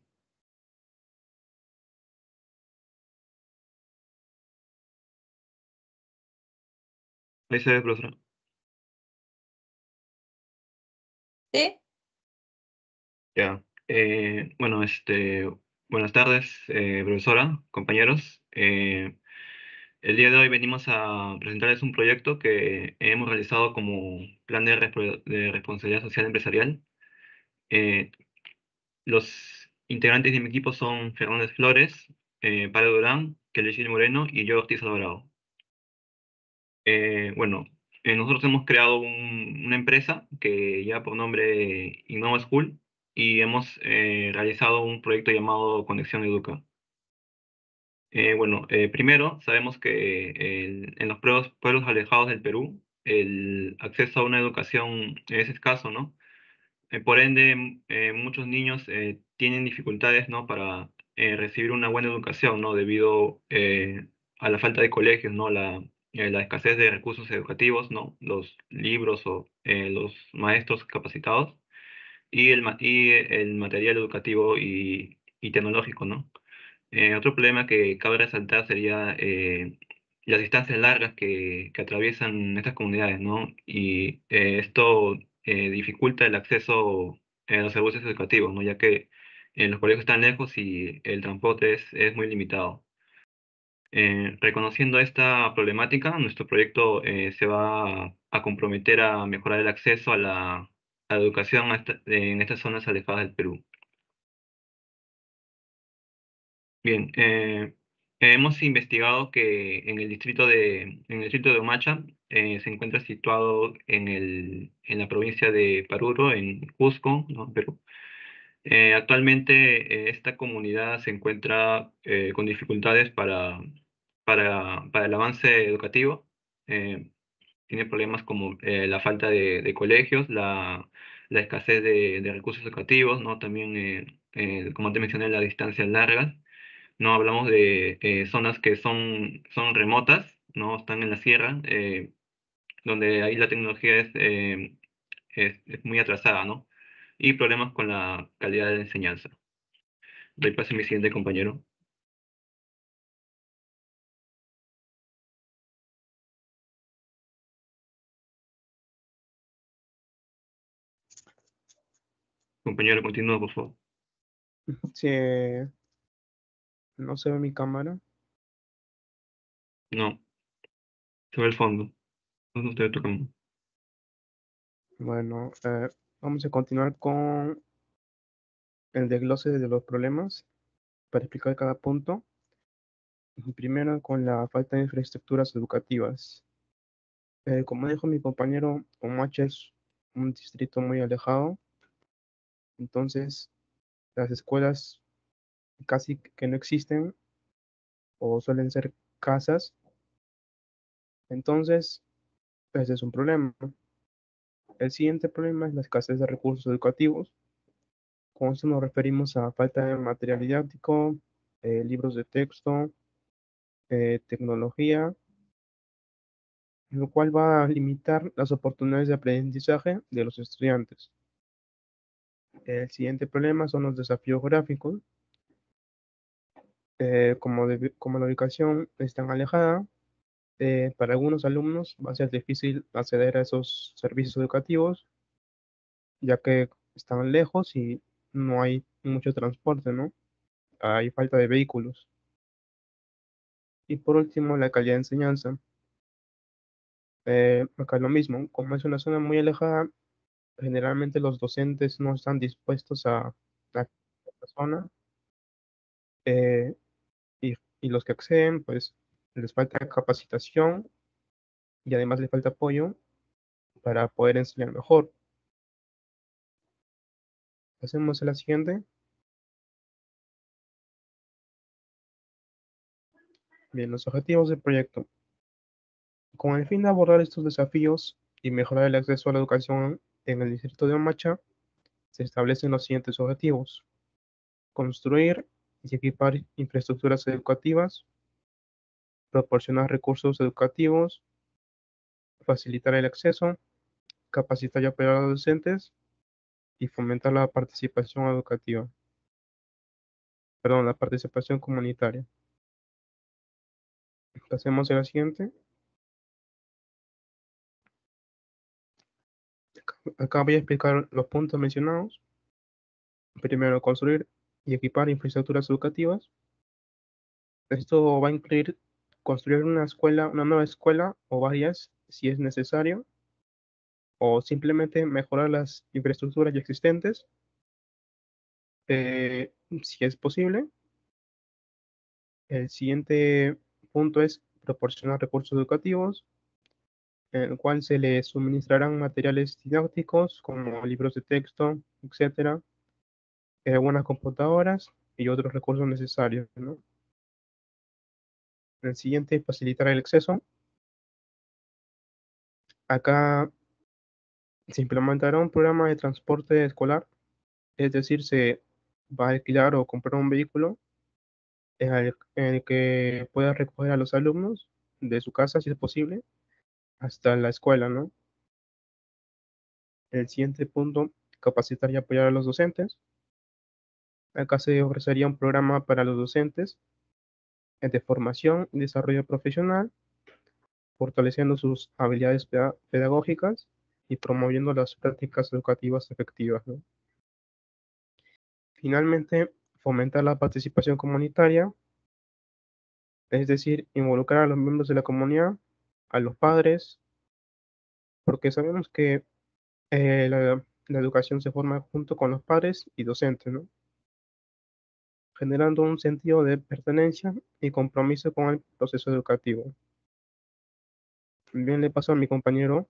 Ahí se ve, profesora. ¿Sí? Ya. Eh, bueno, este, buenas tardes, eh, profesora, compañeros. Eh, el día de hoy venimos a presentarles un proyecto que hemos realizado como plan de, respo- de responsabilidad social empresarial. Eh, los integrantes de mi equipo son Fernández Flores, eh, Pablo Durán, Kelly Moreno y yo, Ortiz Alvarado. Eh, bueno, eh, nosotros hemos creado un- una empresa que lleva por nombre Innova School y hemos eh, realizado un proyecto llamado Conexión Educa. Eh, bueno, eh, primero sabemos que el- en los pueblos, pueblos alejados del Perú el acceso a una educación es escaso, ¿no? Eh, por ende, m- eh, muchos niños eh, tienen dificultades, ¿no?, para eh, recibir una buena educación, ¿no?, debido eh, a la falta de colegios, ¿no?, la, eh, la escasez de recursos educativos, ¿no?, los libros o eh, los maestros capacitados. y el, ma- y el material educativo y, y tecnológico, ¿no? Eh, otro problema que cabe resaltar sería eh, las distancias largas que, que atraviesan estas comunidades, ¿no? Y eh, esto eh, dificulta el acceso a los servicios educativos, ¿no? Ya que eh, los colegios están lejos y el transporte es, es muy limitado. Eh, reconociendo esta problemática, nuestro proyecto eh, se va a, a comprometer a mejorar el acceso a la, a la educación a esta- en estas zonas alejadas del Perú. Bien, eh, hemos investigado que en el distrito de, en el distrito de Omacha eh, se encuentra situado en el, en la provincia de Paruro, en Cusco, ¿no? Perú. Eh, actualmente eh, esta comunidad se encuentra eh, con dificultades para, para, para el avance educativo. Eh, Tiene problemas como eh, la falta de, de colegios, la, la escasez de, de recursos educativos, ¿no? También, eh, eh, como te mencioné, las distancias largas. No hablamos de eh, zonas que son, son remotas, no están en la sierra, eh, donde ahí la tecnología es, eh, es, es muy atrasada, ¿no? Y problemas con la calidad de la enseñanza. Doy paso a mi siguiente compañero. Compañero, continúa, por favor. Sí, no se ve mi cámara. No, se ve el fondo. No te tocamos. Bueno, eh, vamos a continuar con el desglose de los problemas para explicar cada punto. Primero, con la falta de infraestructuras educativas. Eh, como dijo mi compañero, Omacha es un distrito muy alejado, entonces las escuelas casi que no existen o suelen ser casas, entonces ese es un problema. El siguiente problema es la escasez de recursos educativos. Con esto nos referimos a falta de material didáctico, eh, libros de texto, eh, tecnología, lo cual va a limitar las oportunidades de aprendizaje de los estudiantes. El siguiente problema son los desafíos gráficos. Eh, como, de- como la ubicación es tan alejada, eh, para algunos alumnos va a ser difícil acceder a esos servicios educativos, ya que están lejos y no hay mucho transporte, ¿no? Hay falta de vehículos. Y por último, la calidad de enseñanza. Eh, acá es lo mismo, como es una zona muy alejada, generalmente los docentes no están dispuestos a, a la zona, eh, y, y los que acceden, pues les falta capacitación y además les falta apoyo para poder enseñar mejor. Pasemos a la siguiente. Bien, los objetivos del proyecto. Con el fin de abordar estos desafíos y mejorar el acceso a la educación en el distrito de Omacha, se establecen los siguientes objetivos: construir y equipar infraestructuras educativas, proporcionar recursos educativos, facilitar el acceso, capacitar y apoyar a los docentes y fomentar la participación educativa, perdón, la participación comunitaria. Pasemos a la siguiente. Acá voy a explicar los puntos mencionados. Primero, construir y equipar infraestructuras educativas. Esto va a incluir construir una escuela, una nueva escuela o varias, si es necesario, o simplemente mejorar las infraestructuras ya existentes, eh, si es posible. El siguiente punto es proporcionar recursos educativos, en el cual se les suministrarán materiales didácticos como libros de texto, etcétera, eh, buenas computadoras y otros recursos necesarios, ¿no? El siguiente, facilitar el acceso. Acá se implementará un programa de transporte escolar, es decir, se va a alquilar o comprar un vehículo en el, en el que pueda recoger a los alumnos de su casa, si es posible, hasta la escuela, ¿no? El siguiente punto, capacitar y apoyar a los docentes. Acá se ofrecería un programa para los docentes eh, de formación y desarrollo profesional, fortaleciendo sus habilidades peda- pedagógicas y promoviendo las prácticas educativas efectivas, ¿no? Finalmente, fomentar la participación comunitaria, es decir, involucrar a los miembros de la comunidad, a los padres, porque sabemos que eh, la, la educación se forma junto con los padres y docentes, ¿no? Generando un sentido de pertenencia y compromiso con el proceso educativo. Bien, le paso a mi compañero.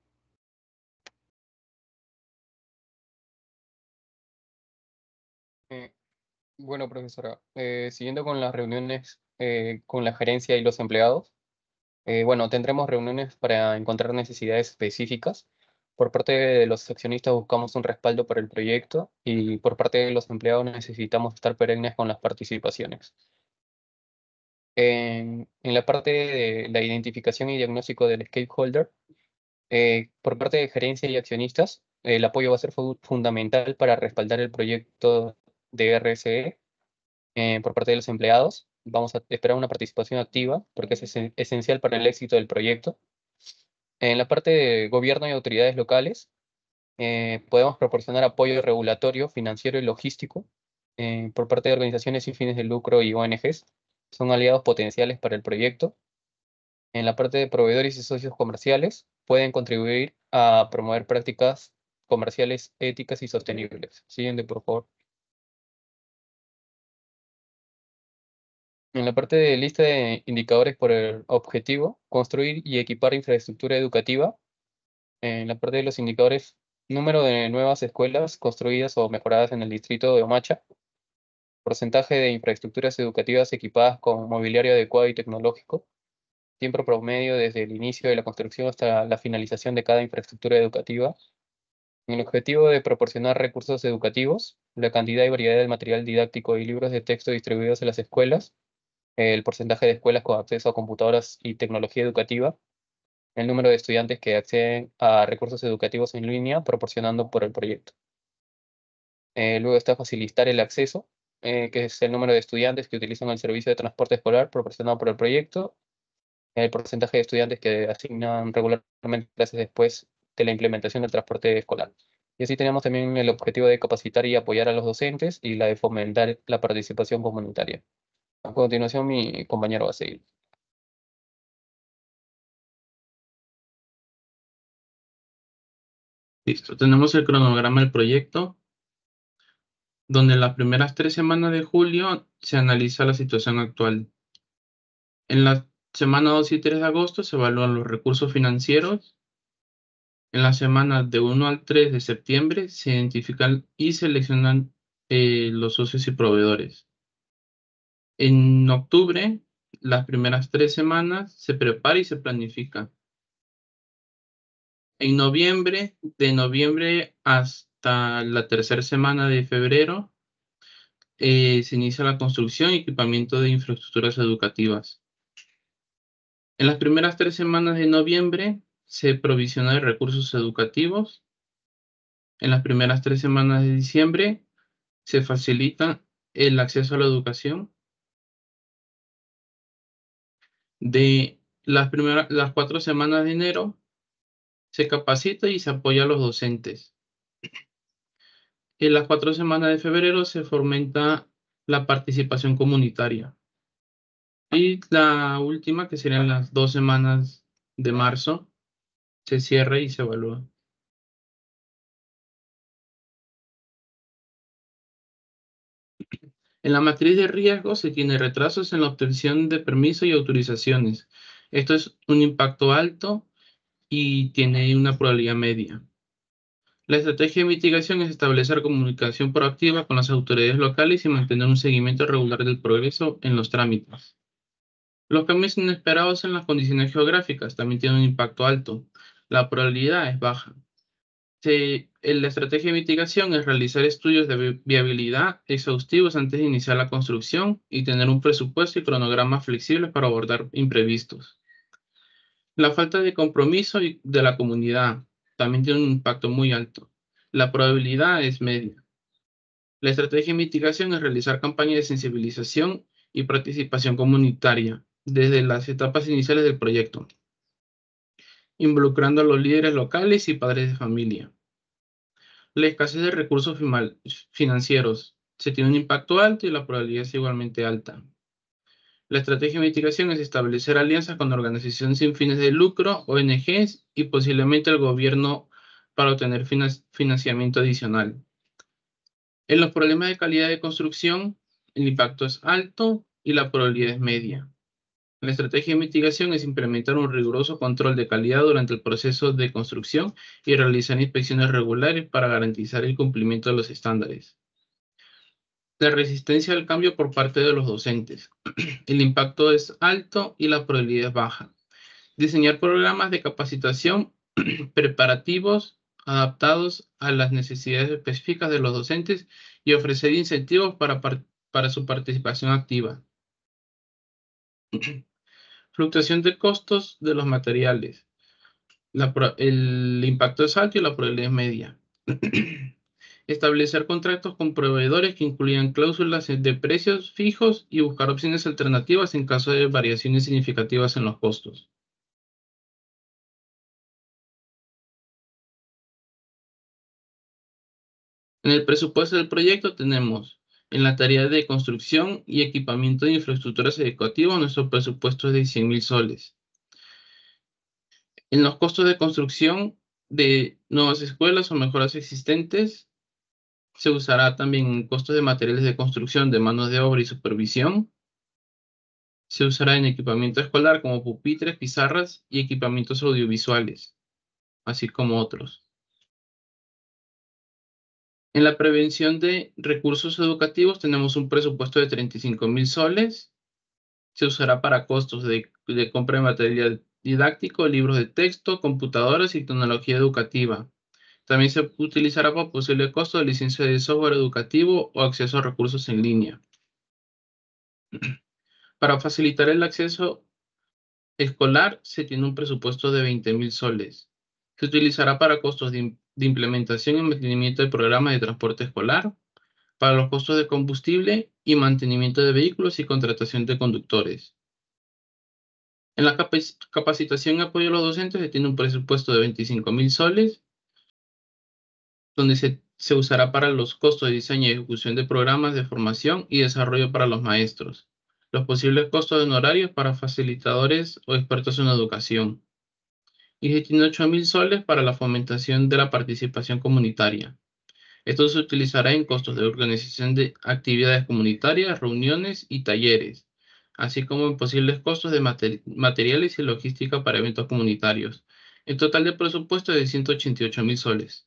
Eh, bueno, profesora, eh, siguiendo con las reuniones eh, con la gerencia y los empleados, eh, bueno, tendremos reuniones para encontrar necesidades específicas. Por parte de los accionistas buscamos un respaldo para el proyecto y por parte de los empleados necesitamos estar perennes con las participaciones. En, en la parte de la identificación y diagnóstico del stakeholder, eh, por parte de gerencia y accionistas, el apoyo va a ser fu- fundamental para respaldar el proyecto de R S E. Eh, por parte de los empleados, vamos a esperar una participación activa porque es esen- esencial para el éxito del proyecto. En la parte de gobierno y autoridades locales, eh, podemos proporcionar apoyo regulatorio, financiero y logístico eh, por parte de organizaciones sin fines de lucro y O N Ges. Son aliados potenciales para el proyecto. En la parte de proveedores y socios comerciales, pueden contribuir a promover prácticas comerciales éticas y sostenibles. Siguiente, por favor. En la parte de lista de indicadores por el objetivo, construir y equipar infraestructura educativa. En la parte de los indicadores, número de nuevas escuelas construidas o mejoradas en el distrito de Omacha. Porcentaje de infraestructuras educativas equipadas con mobiliario adecuado y tecnológico. Tiempo promedio desde el inicio de la construcción hasta la finalización de cada infraestructura educativa. En el objetivo de proporcionar recursos educativos, la cantidad y variedad del material didáctico y libros de texto distribuidos en las escuelas, el porcentaje de escuelas con acceso a computadoras y tecnología educativa, el número de estudiantes que acceden a recursos educativos en línea proporcionando por el proyecto. Eh, luego está facilitar el acceso, eh, que es el número de estudiantes que utilizan el servicio de transporte escolar proporcionado por el proyecto, el porcentaje de estudiantes que asignan regularmente clases después de la implementación del transporte escolar. Y así tenemos también el objetivo de capacitar y apoyar a los docentes y la de fomentar la participación comunitaria. A continuación, mi compañero va a seguir. Listo, tenemos el cronograma del proyecto, donde en las primeras tres semanas de julio se analiza la situación actual. En la semana dos y tres de agosto se evalúan los recursos financieros. En las semanas de uno al tres de septiembre se identifican y seleccionan eh, los socios y proveedores. En octubre, las primeras tres semanas se prepara y se planifica. En noviembre, de noviembre hasta la tercera semana de febrero, eh, se inicia la construcción y equipamiento de infraestructuras educativas. En las primeras tres semanas de noviembre se provisiona de recursos educativos. En las primeras tres semanas de diciembre se facilita el acceso a la educación. De las primeras, las cuatro semanas de enero se capacita y se apoya a los docentes. En las cuatro semanas de febrero se fomenta la participación comunitaria. Y la última, que serían las dos semanas de marzo, se cierra y se evalúa. En la matriz de riesgo se tiene retrasos en la obtención de permisos y autorizaciones. Esto es un impacto alto y tiene una probabilidad media. La estrategia de mitigación es establecer comunicación proactiva con las autoridades locales y mantener un seguimiento regular del progreso en los trámites. Los cambios inesperados en las condiciones geográficas también tienen un impacto alto. La probabilidad es baja. Se, en la estrategia de mitigación es realizar estudios de vi- viabilidad exhaustivos antes de iniciar la construcción y tener un presupuesto y cronogramas flexibles para abordar imprevistos. La falta de compromiso y- de la comunidad también tiene un impacto muy alto. La probabilidad es media. La estrategia de mitigación es realizar campañas de sensibilización y participación comunitaria desde las etapas iniciales del proyecto, involucrando a los líderes locales y padres de familia. La escasez de recursos fimal- financieros. Se tiene un impacto alto y la probabilidad es igualmente alta. La estrategia de mitigación es establecer alianzas con organizaciones sin fines de lucro, O N Ges y posiblemente el gobierno para obtener finan- financiamiento adicional. En los problemas de calidad de construcción, el impacto es alto y la probabilidad es media. La estrategia de mitigación es implementar un riguroso control de calidad durante el proceso de construcción y realizar inspecciones regulares para garantizar el cumplimiento de los estándares. La resistencia al cambio por parte de los docentes. El impacto es alto y la probabilidad es baja. Diseñar programas de capacitación preparativos adaptados a las necesidades específicas de los docentes y ofrecer incentivos para, par- para su participación activa. Fluctuación de costos de los materiales. La pro- el impacto es alto y la probabilidad es media. Establecer contratos con proveedores que incluyan cláusulas de precios fijos y buscar opciones alternativas en caso de variaciones significativas en los costos. En el presupuesto del proyecto tenemos en la tarea de construcción y equipamiento de infraestructuras educativas, nuestro presupuesto es de cien mil soles. En los costos de construcción de nuevas escuelas o mejoras existentes, se usará también en costos de materiales de construcción, de manos de obra y supervisión. Se usará en equipamiento escolar como pupitres, pizarras y equipamientos audiovisuales, así como otros. En la prevención de recursos educativos tenemos un presupuesto de treinta y cinco mil soles. Se usará para costos de, de compra de material didáctico, libros de texto, computadoras y tecnología educativa. También se utilizará para posible costo de licencia de software educativo o acceso a recursos en línea. Para facilitar el acceso escolar se tiene un presupuesto de veinte mil soles. Se utilizará para costos de, de implementación y mantenimiento de programas de transporte escolar, para los costos de combustible y mantenimiento de vehículos y contratación de conductores. En la capac- capacitación y apoyo a los docentes se tiene un presupuesto de veinticinco mil soles, donde se, se usará para los costos de diseño y ejecución de programas de formación y desarrollo para los maestros, los posibles costos de honorarios para facilitadores o expertos en educación, y se tiene ocho mil soles para la fomentación de la participación comunitaria. Esto se utilizará en costos de organización de actividades comunitarias, reuniones y talleres, así como en posibles costos de mate- materiales y logística para eventos comunitarios. El total de presupuesto es de ciento ochenta y ocho mil soles.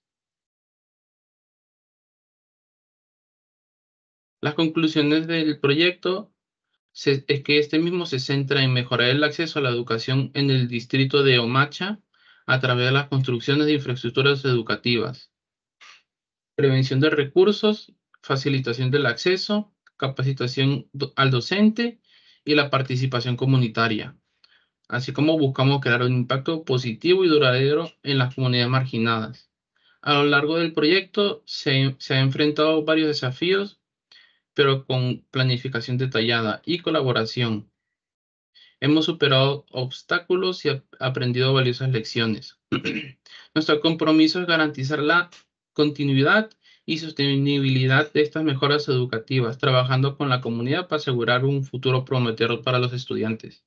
Las conclusiones del proyecto se- es que este mismo se centra en mejorar el acceso a la educación en el distrito de Omacha a través de las construcciones de infraestructuras educativas, prevención de recursos, facilitación del acceso, capacitación do- al docente y la participación comunitaria, así como buscamos crear un impacto positivo y duradero en las comunidades marginadas. A lo largo del proyecto se, se han enfrentado varios desafíos, pero con planificación detallada y colaboración. Hemos superado obstáculos y ap- aprendido valiosas lecciones. Nuestro compromiso es garantizar la continuidad y sostenibilidad de estas mejoras educativas, trabajando con la comunidad para asegurar un futuro prometedor para los estudiantes.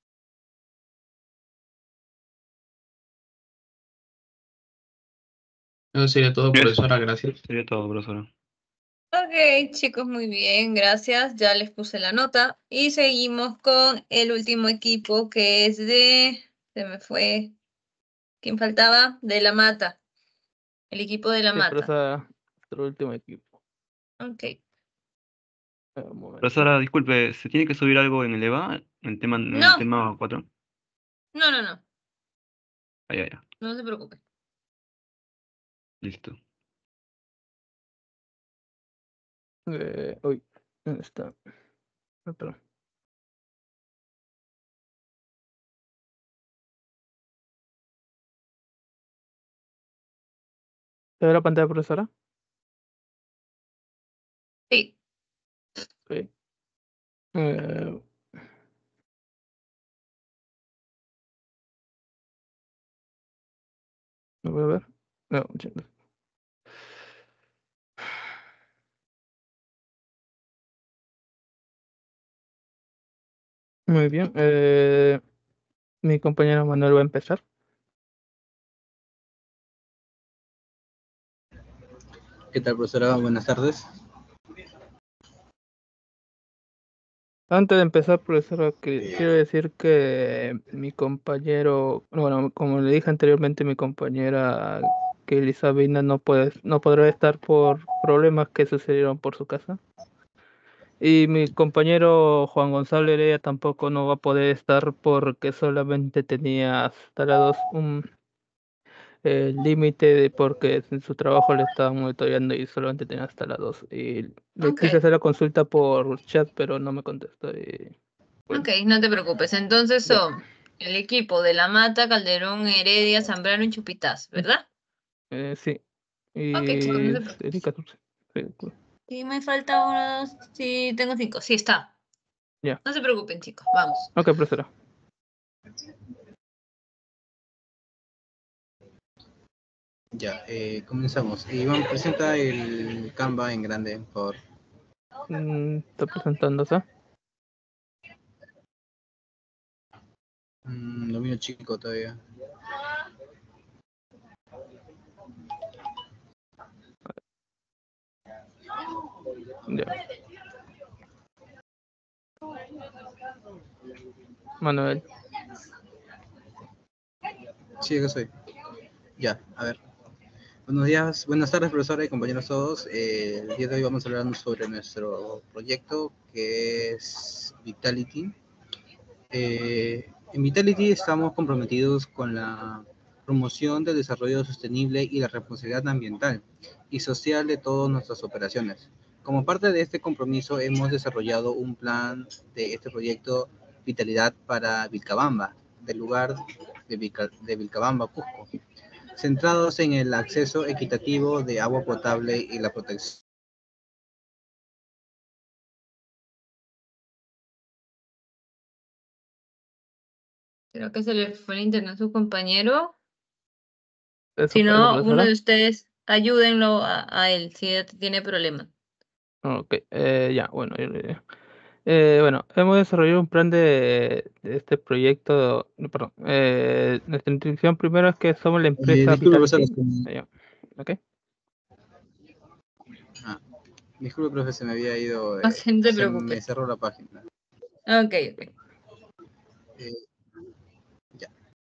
Eso sería todo, Eso profesora. Gracias. sería todo, profesora. Ok, chicos, muy bien, gracias. Ya les puse la nota. Y seguimos con el último equipo que es de... Se me fue. ¿Quién faltaba? De La Mata. El equipo de La Sí, Mata. profesora, nuestro último equipo. Ok. Eh, un momento. Profesora, disculpe, ¿se tiene que subir algo en el E V A? En el tema, en el No, tema cuatro. no, no, no. Ah, ya, ya. No se preocupe. Listo. Eh, uy, ¿dónde está? Ah, perdón. ¿Se ve la pantalla, profesora? Sí. Sí. Eh, ¿Lo voy a ver? No, ya no. Muy bien. eh, mi compañero Manuel va a empezar. ¿Qué tal, profesora? Buenas tardes. Antes de empezar, profesora, que- quiero decir que mi compañero, bueno, como le dije anteriormente, mi compañera Kelly Sabina no puede, no podrá estar por problemas que sucedieron por su casa. Y mi compañero Juan Gonzalo Heredia tampoco no va a poder estar porque solamente tenía hasta las dos un eh, límite de- porque en su trabajo le estaban monitoreando y solamente tenía hasta las dos. Y le Ok, quise hacer la consulta por chat, pero no me contestó. Y bueno, ok, no te preocupes. Entonces ya. son el equipo de La Mata, Calderón, Heredia, Zambrano y Chupitaz, ¿verdad? Eh, sí. Ok, chicos, no Y se preocupen. sería catorce. Sí, cool. Sí, me falta uno, dos, sí, tengo cinco. Sí, está. Ya. No se preocupen, chicos. Vamos. Ok, profesora. Ya, eh, comenzamos. Iván, presenta el Canva en grande, por favor. Mm, está presentándose. Mm, lo mío chico todavía. Ya. Manuel. Sí, yo soy. Ya, a ver. Buenos días, buenas tardes, profesora y compañeros todos. Eh, el día de hoy vamos a hablar sobre nuestro proyecto que es Vitality. Eh, en Vitality estamos comprometidos con la promoción del desarrollo sostenible y la responsabilidad ambiental y social de todas nuestras operaciones. Como parte de este compromiso hemos desarrollado un plan de este proyecto Vitalidad para Vilcabamba, del lugar de, Vilca, de Vilcabamba, Cusco, centrados en el acceso equitativo de agua potable y la protección. Creo que se le fue el internet a su compañero. ¿Eso Si fue la no, uno profesora? de ustedes ayúdenlo a, a él si él tiene problemas. Ok, eh, ya, bueno. yo le- Eh, bueno, hemos desarrollado un plan de, de este proyecto. No, perdón. Eh, nuestra introducción primero es que somos la Eh, empresa disculpe, profesor, Vitality. es que- Ah, ya. Ok. ah, disculpe, profe, se me había ido, No eh, se no te se me preocupes. cerró la página. Ok, ok. Eh, ya.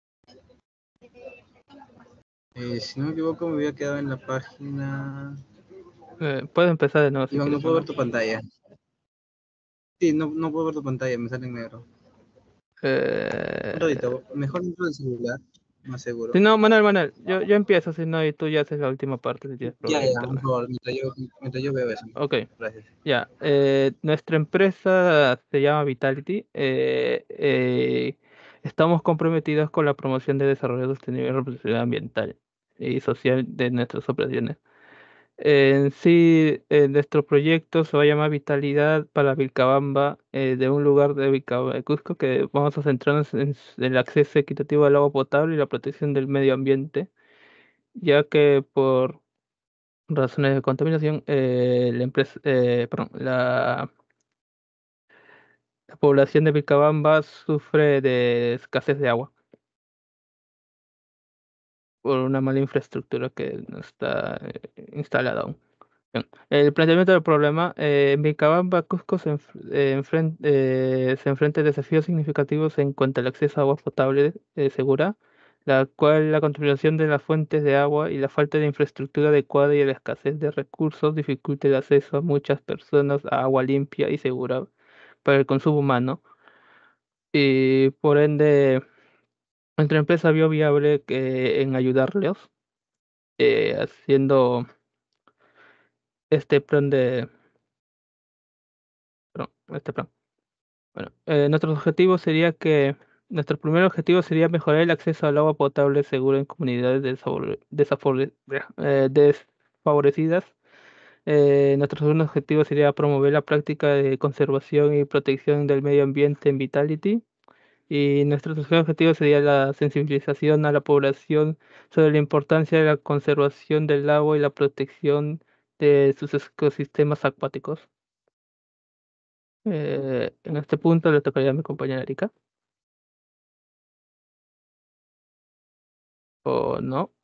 Eh, si no me equivoco, me había quedado en la página. Eh, puedes empezar de nuevo si Iván, no quieres, puedo ver Manuel. tu pantalla. Sí, no, no puedo ver tu pantalla, me sale en negro. Eh, Un ratito, mejor dentro del celular, más si seguro. no, Manuel, Manuel, yo, yo empiezo, si no, y tú ya haces la última parte si tienes Ya, problema de ya, por internet. favor, mientras yo, mientras yo veo eso. Ok, Gracias. ya. eh, nuestra empresa se llama Vitality. eh, eh, estamos comprometidos con la promoción de desarrollo sostenible y responsabilidad ambiental y social de nuestras operaciones. En sí, eh, nuestro proyecto se va a llamar Vitalidad para Vilcabamba, eh, de un lugar de Vilcabamba de Cusco, que vamos a centrarnos en s- el acceso equitativo al agua potable y la protección del medio ambiente, ya que por razones de contaminación, eh, la empresa, eh, perdón, la, la población de Vilcabamba sufre de escasez de agua por una mala infraestructura que no está eh, instalada aún. Bien. El planteamiento del problema, eh, en Vilcabamba, Cusco se, enf- eh, enfren- eh, se enfrenta a desafíos significativos en cuanto al acceso a agua potable eh, segura, la cual la contaminación de las fuentes de agua y la falta de infraestructura adecuada y la escasez de recursos dificulta el acceso a muchas personas a agua limpia y segura para el consumo humano. Y por ende, nuestra empresa vio viable que, en ayudarlos, eh, haciendo este plan de... perdón, este plan. Bueno, eh, nuestro objetivo sería que nuestro primer objetivo sería mejorar el acceso al agua potable segura en comunidades desfavore- desafore- eh, desfavorecidas. Eh, nuestro segundo objetivo sería promover la práctica de conservación y protección del medio ambiente en Vitality. Y nuestro tercer objetivo sería la sensibilización a la población sobre la importancia de la conservación del agua y la protección de sus ecosistemas acuáticos. Eh, en este punto le tocaría a mi compañera Erika. ¿O no?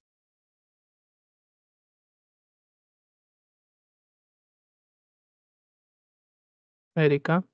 Erika.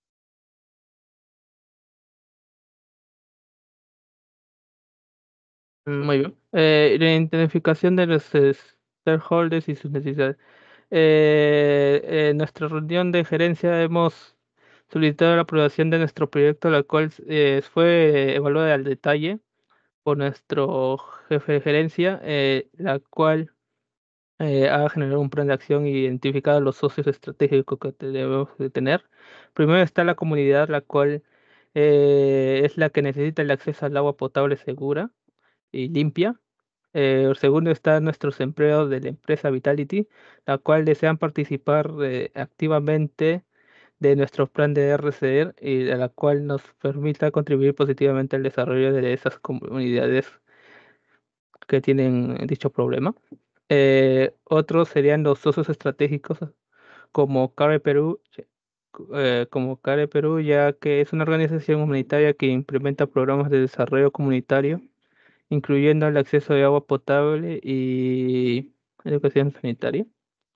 Mm, Muy bien. Eh, la identificación de los eh, stakeholders y sus necesidades. Eh, en nuestra reunión de gerencia hemos solicitado la aprobación de nuestro proyecto, la cual eh, fue evaluada al detalle por nuestro jefe de gerencia, eh, la cual eh, ha generado un plan de acción y identificado los socios estratégicos que te- debemos de tener. Primero está la comunidad, la cual eh, es la que necesita el acceso al agua potable segura y limpia. Eh, segundo está nuestros empleados de la empresa Vitality, la cual desean participar eh, activamente de nuestro plan de R C R y a la cual nos permita contribuir positivamente al desarrollo de esas comunidades que tienen dicho problema. Eh, otros serían los socios estratégicos como CARE Perú, eh, como CARE Perú, ya que es una organización humanitaria que implementa programas de desarrollo comunitario, incluyendo el acceso de agua potable y educación sanitaria.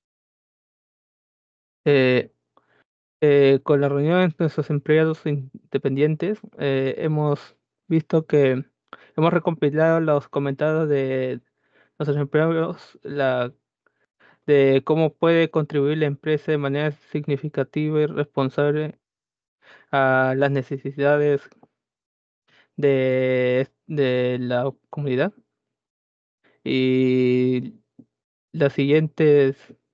Eh, eh, con la reunión de nuestros empleados independientes, eh, hemos visto que hemos recopilado los comentarios de nuestros empleados, la de cómo puede contribuir la empresa de manera significativa y responsable a las necesidades de, de la comunidad. Y las siguientes,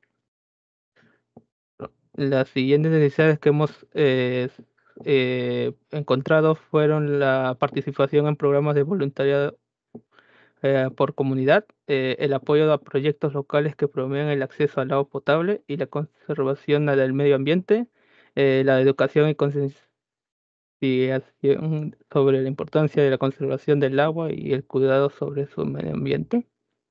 las siguientes necesidades que hemos eh, eh, encontrado fueron la participación en programas de voluntariado eh, por comunidad, eh, el apoyo a proyectos locales que promueven el acceso al agua potable y la conservación del medio ambiente, eh, la educación y concienciación sobre la importancia de la conservación del agua y el cuidado sobre su medio ambiente.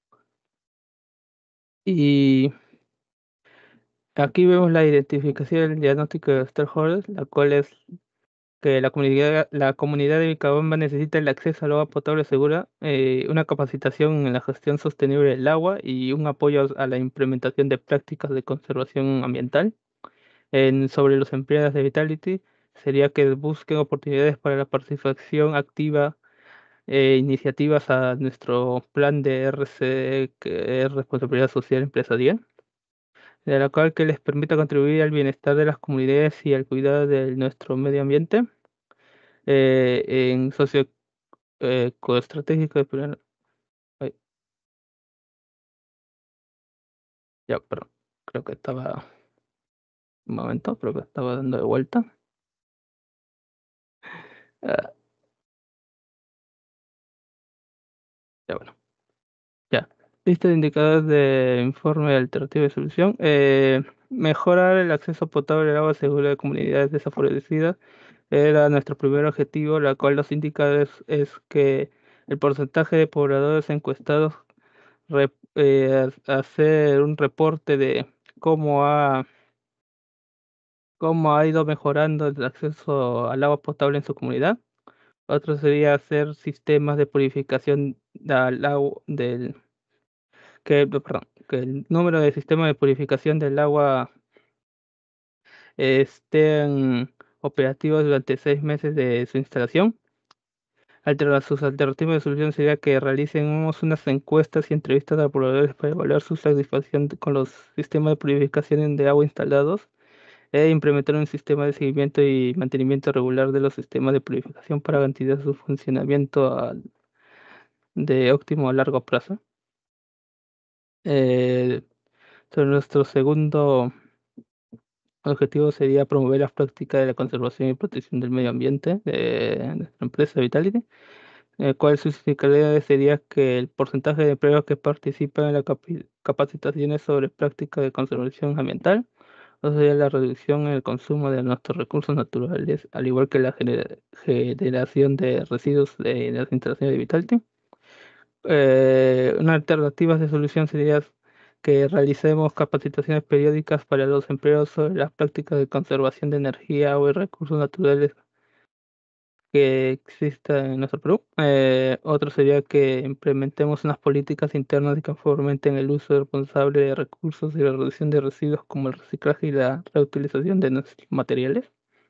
Y aquí vemos la identificación del diagnóstico de stakeholders, la cual es que la comunidad, la comunidad de Vilcabamba necesita el acceso al agua potable segura, eh, una capacitación en la gestión sostenible del agua y un apoyo a la implementación de prácticas de conservación ambiental. En, sobre los empleados de Vitality, sería que busquen oportunidades para la participación activa e iniciativas a nuestro plan de R C, que es Responsabilidad Social Empresarial, de la cual que les permita contribuir al bienestar de las comunidades y al cuidado de nuestro medio ambiente. Eh, en socio eh, coestratégico de primer- ay, ya, perdón, creo que estaba un momento, creo que estaba dando de vuelta. Ah, ya bueno, ya. Lista de indicadores de informe alternativo de solución. Eh, mejorar el acceso potable al agua segura de comunidades desfavorecidas era nuestro primer objetivo, la cual los indicadores es que el porcentaje de pobladores encuestados re- eh, hacer un reporte de cómo ha cómo ha ido mejorando el acceso al agua potable en su comunidad. Otro sería hacer sistemas de purificación del agua del que, perdón, que el número de sistemas de purificación del agua estén operativos durante seis meses de su instalación. Altera- sus alternativas de solución sería que realicemos unas encuestas y entrevistas a pobladores para evaluar su satisfacción con los sistemas de purificación de agua instalados e implementar un sistema de seguimiento y mantenimiento regular de los sistemas de purificación para garantizar su funcionamiento a- de óptimo a largo plazo. Eh, sobre nuestro segundo El objetivo sería promover las prácticas de la conservación y protección del medio ambiente de nuestra empresa Vitality, el cual sus finalidades sería que el porcentaje de empleados que participan en las capi- capacitaciones sobre prácticas de conservación ambiental, o sea, la reducción en el consumo de nuestros recursos naturales, al igual que la genera- generación de residuos de las instalaciones de Vitality. Eh, una alternativa de solución sería que realicemos capacitaciones periódicas para los empleados sobre las prácticas de conservación de energía o de recursos naturales que exista en nuestro Perú. Eh, otro sería que implementemos unas políticas internas que fomenten el uso responsable de recursos y la reducción de residuos como el reciclaje y la reutilización de nuestros materiales.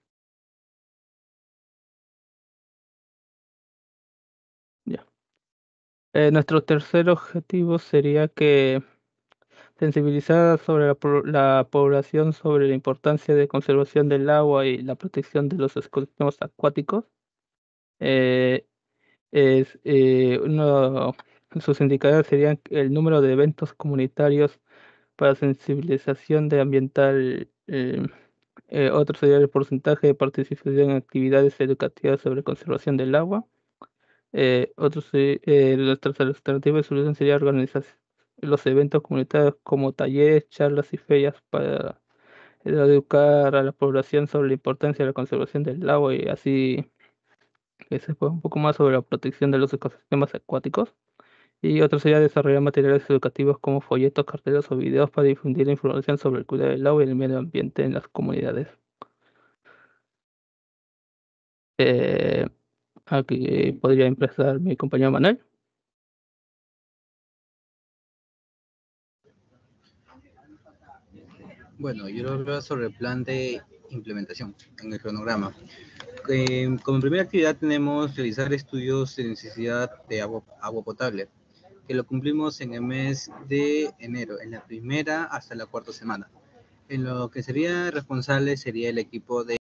Ya. Eh, nuestro tercer objetivo sería que sensibilizar sobre la, pro- la población sobre la importancia de conservación del agua y la protección de los ecosistemas acuáticos. Eh, es, eh, uno, sus indicadores serían el número de eventos comunitarios para sensibilización de ambiental. Eh, eh, otro sería el porcentaje de participación en actividades educativas sobre conservación del agua. Eh, otro se- eh, la tercera alternativa de solución sería organizar los eventos comunitarios como talleres, charlas y ferias para educar a la población sobre la importancia de la conservación del agua y así que se sepa un poco más sobre la protección de los ecosistemas acuáticos. Y otro sería desarrollar materiales educativos como folletos, carteles o videos para difundir la información sobre el cuidado del agua y el medio ambiente en las comunidades. Eh, Aquí podría empezar mi compañero Manuel. Bueno, yo lo hablo sobre el plan de implementación en el cronograma. Eh, como primera actividad tenemos realizar estudios de necesidad de agua, agua potable, que lo cumplimos en el mes de enero, en la primera hasta la cuarta semana. En lo que sería responsable sería el equipo de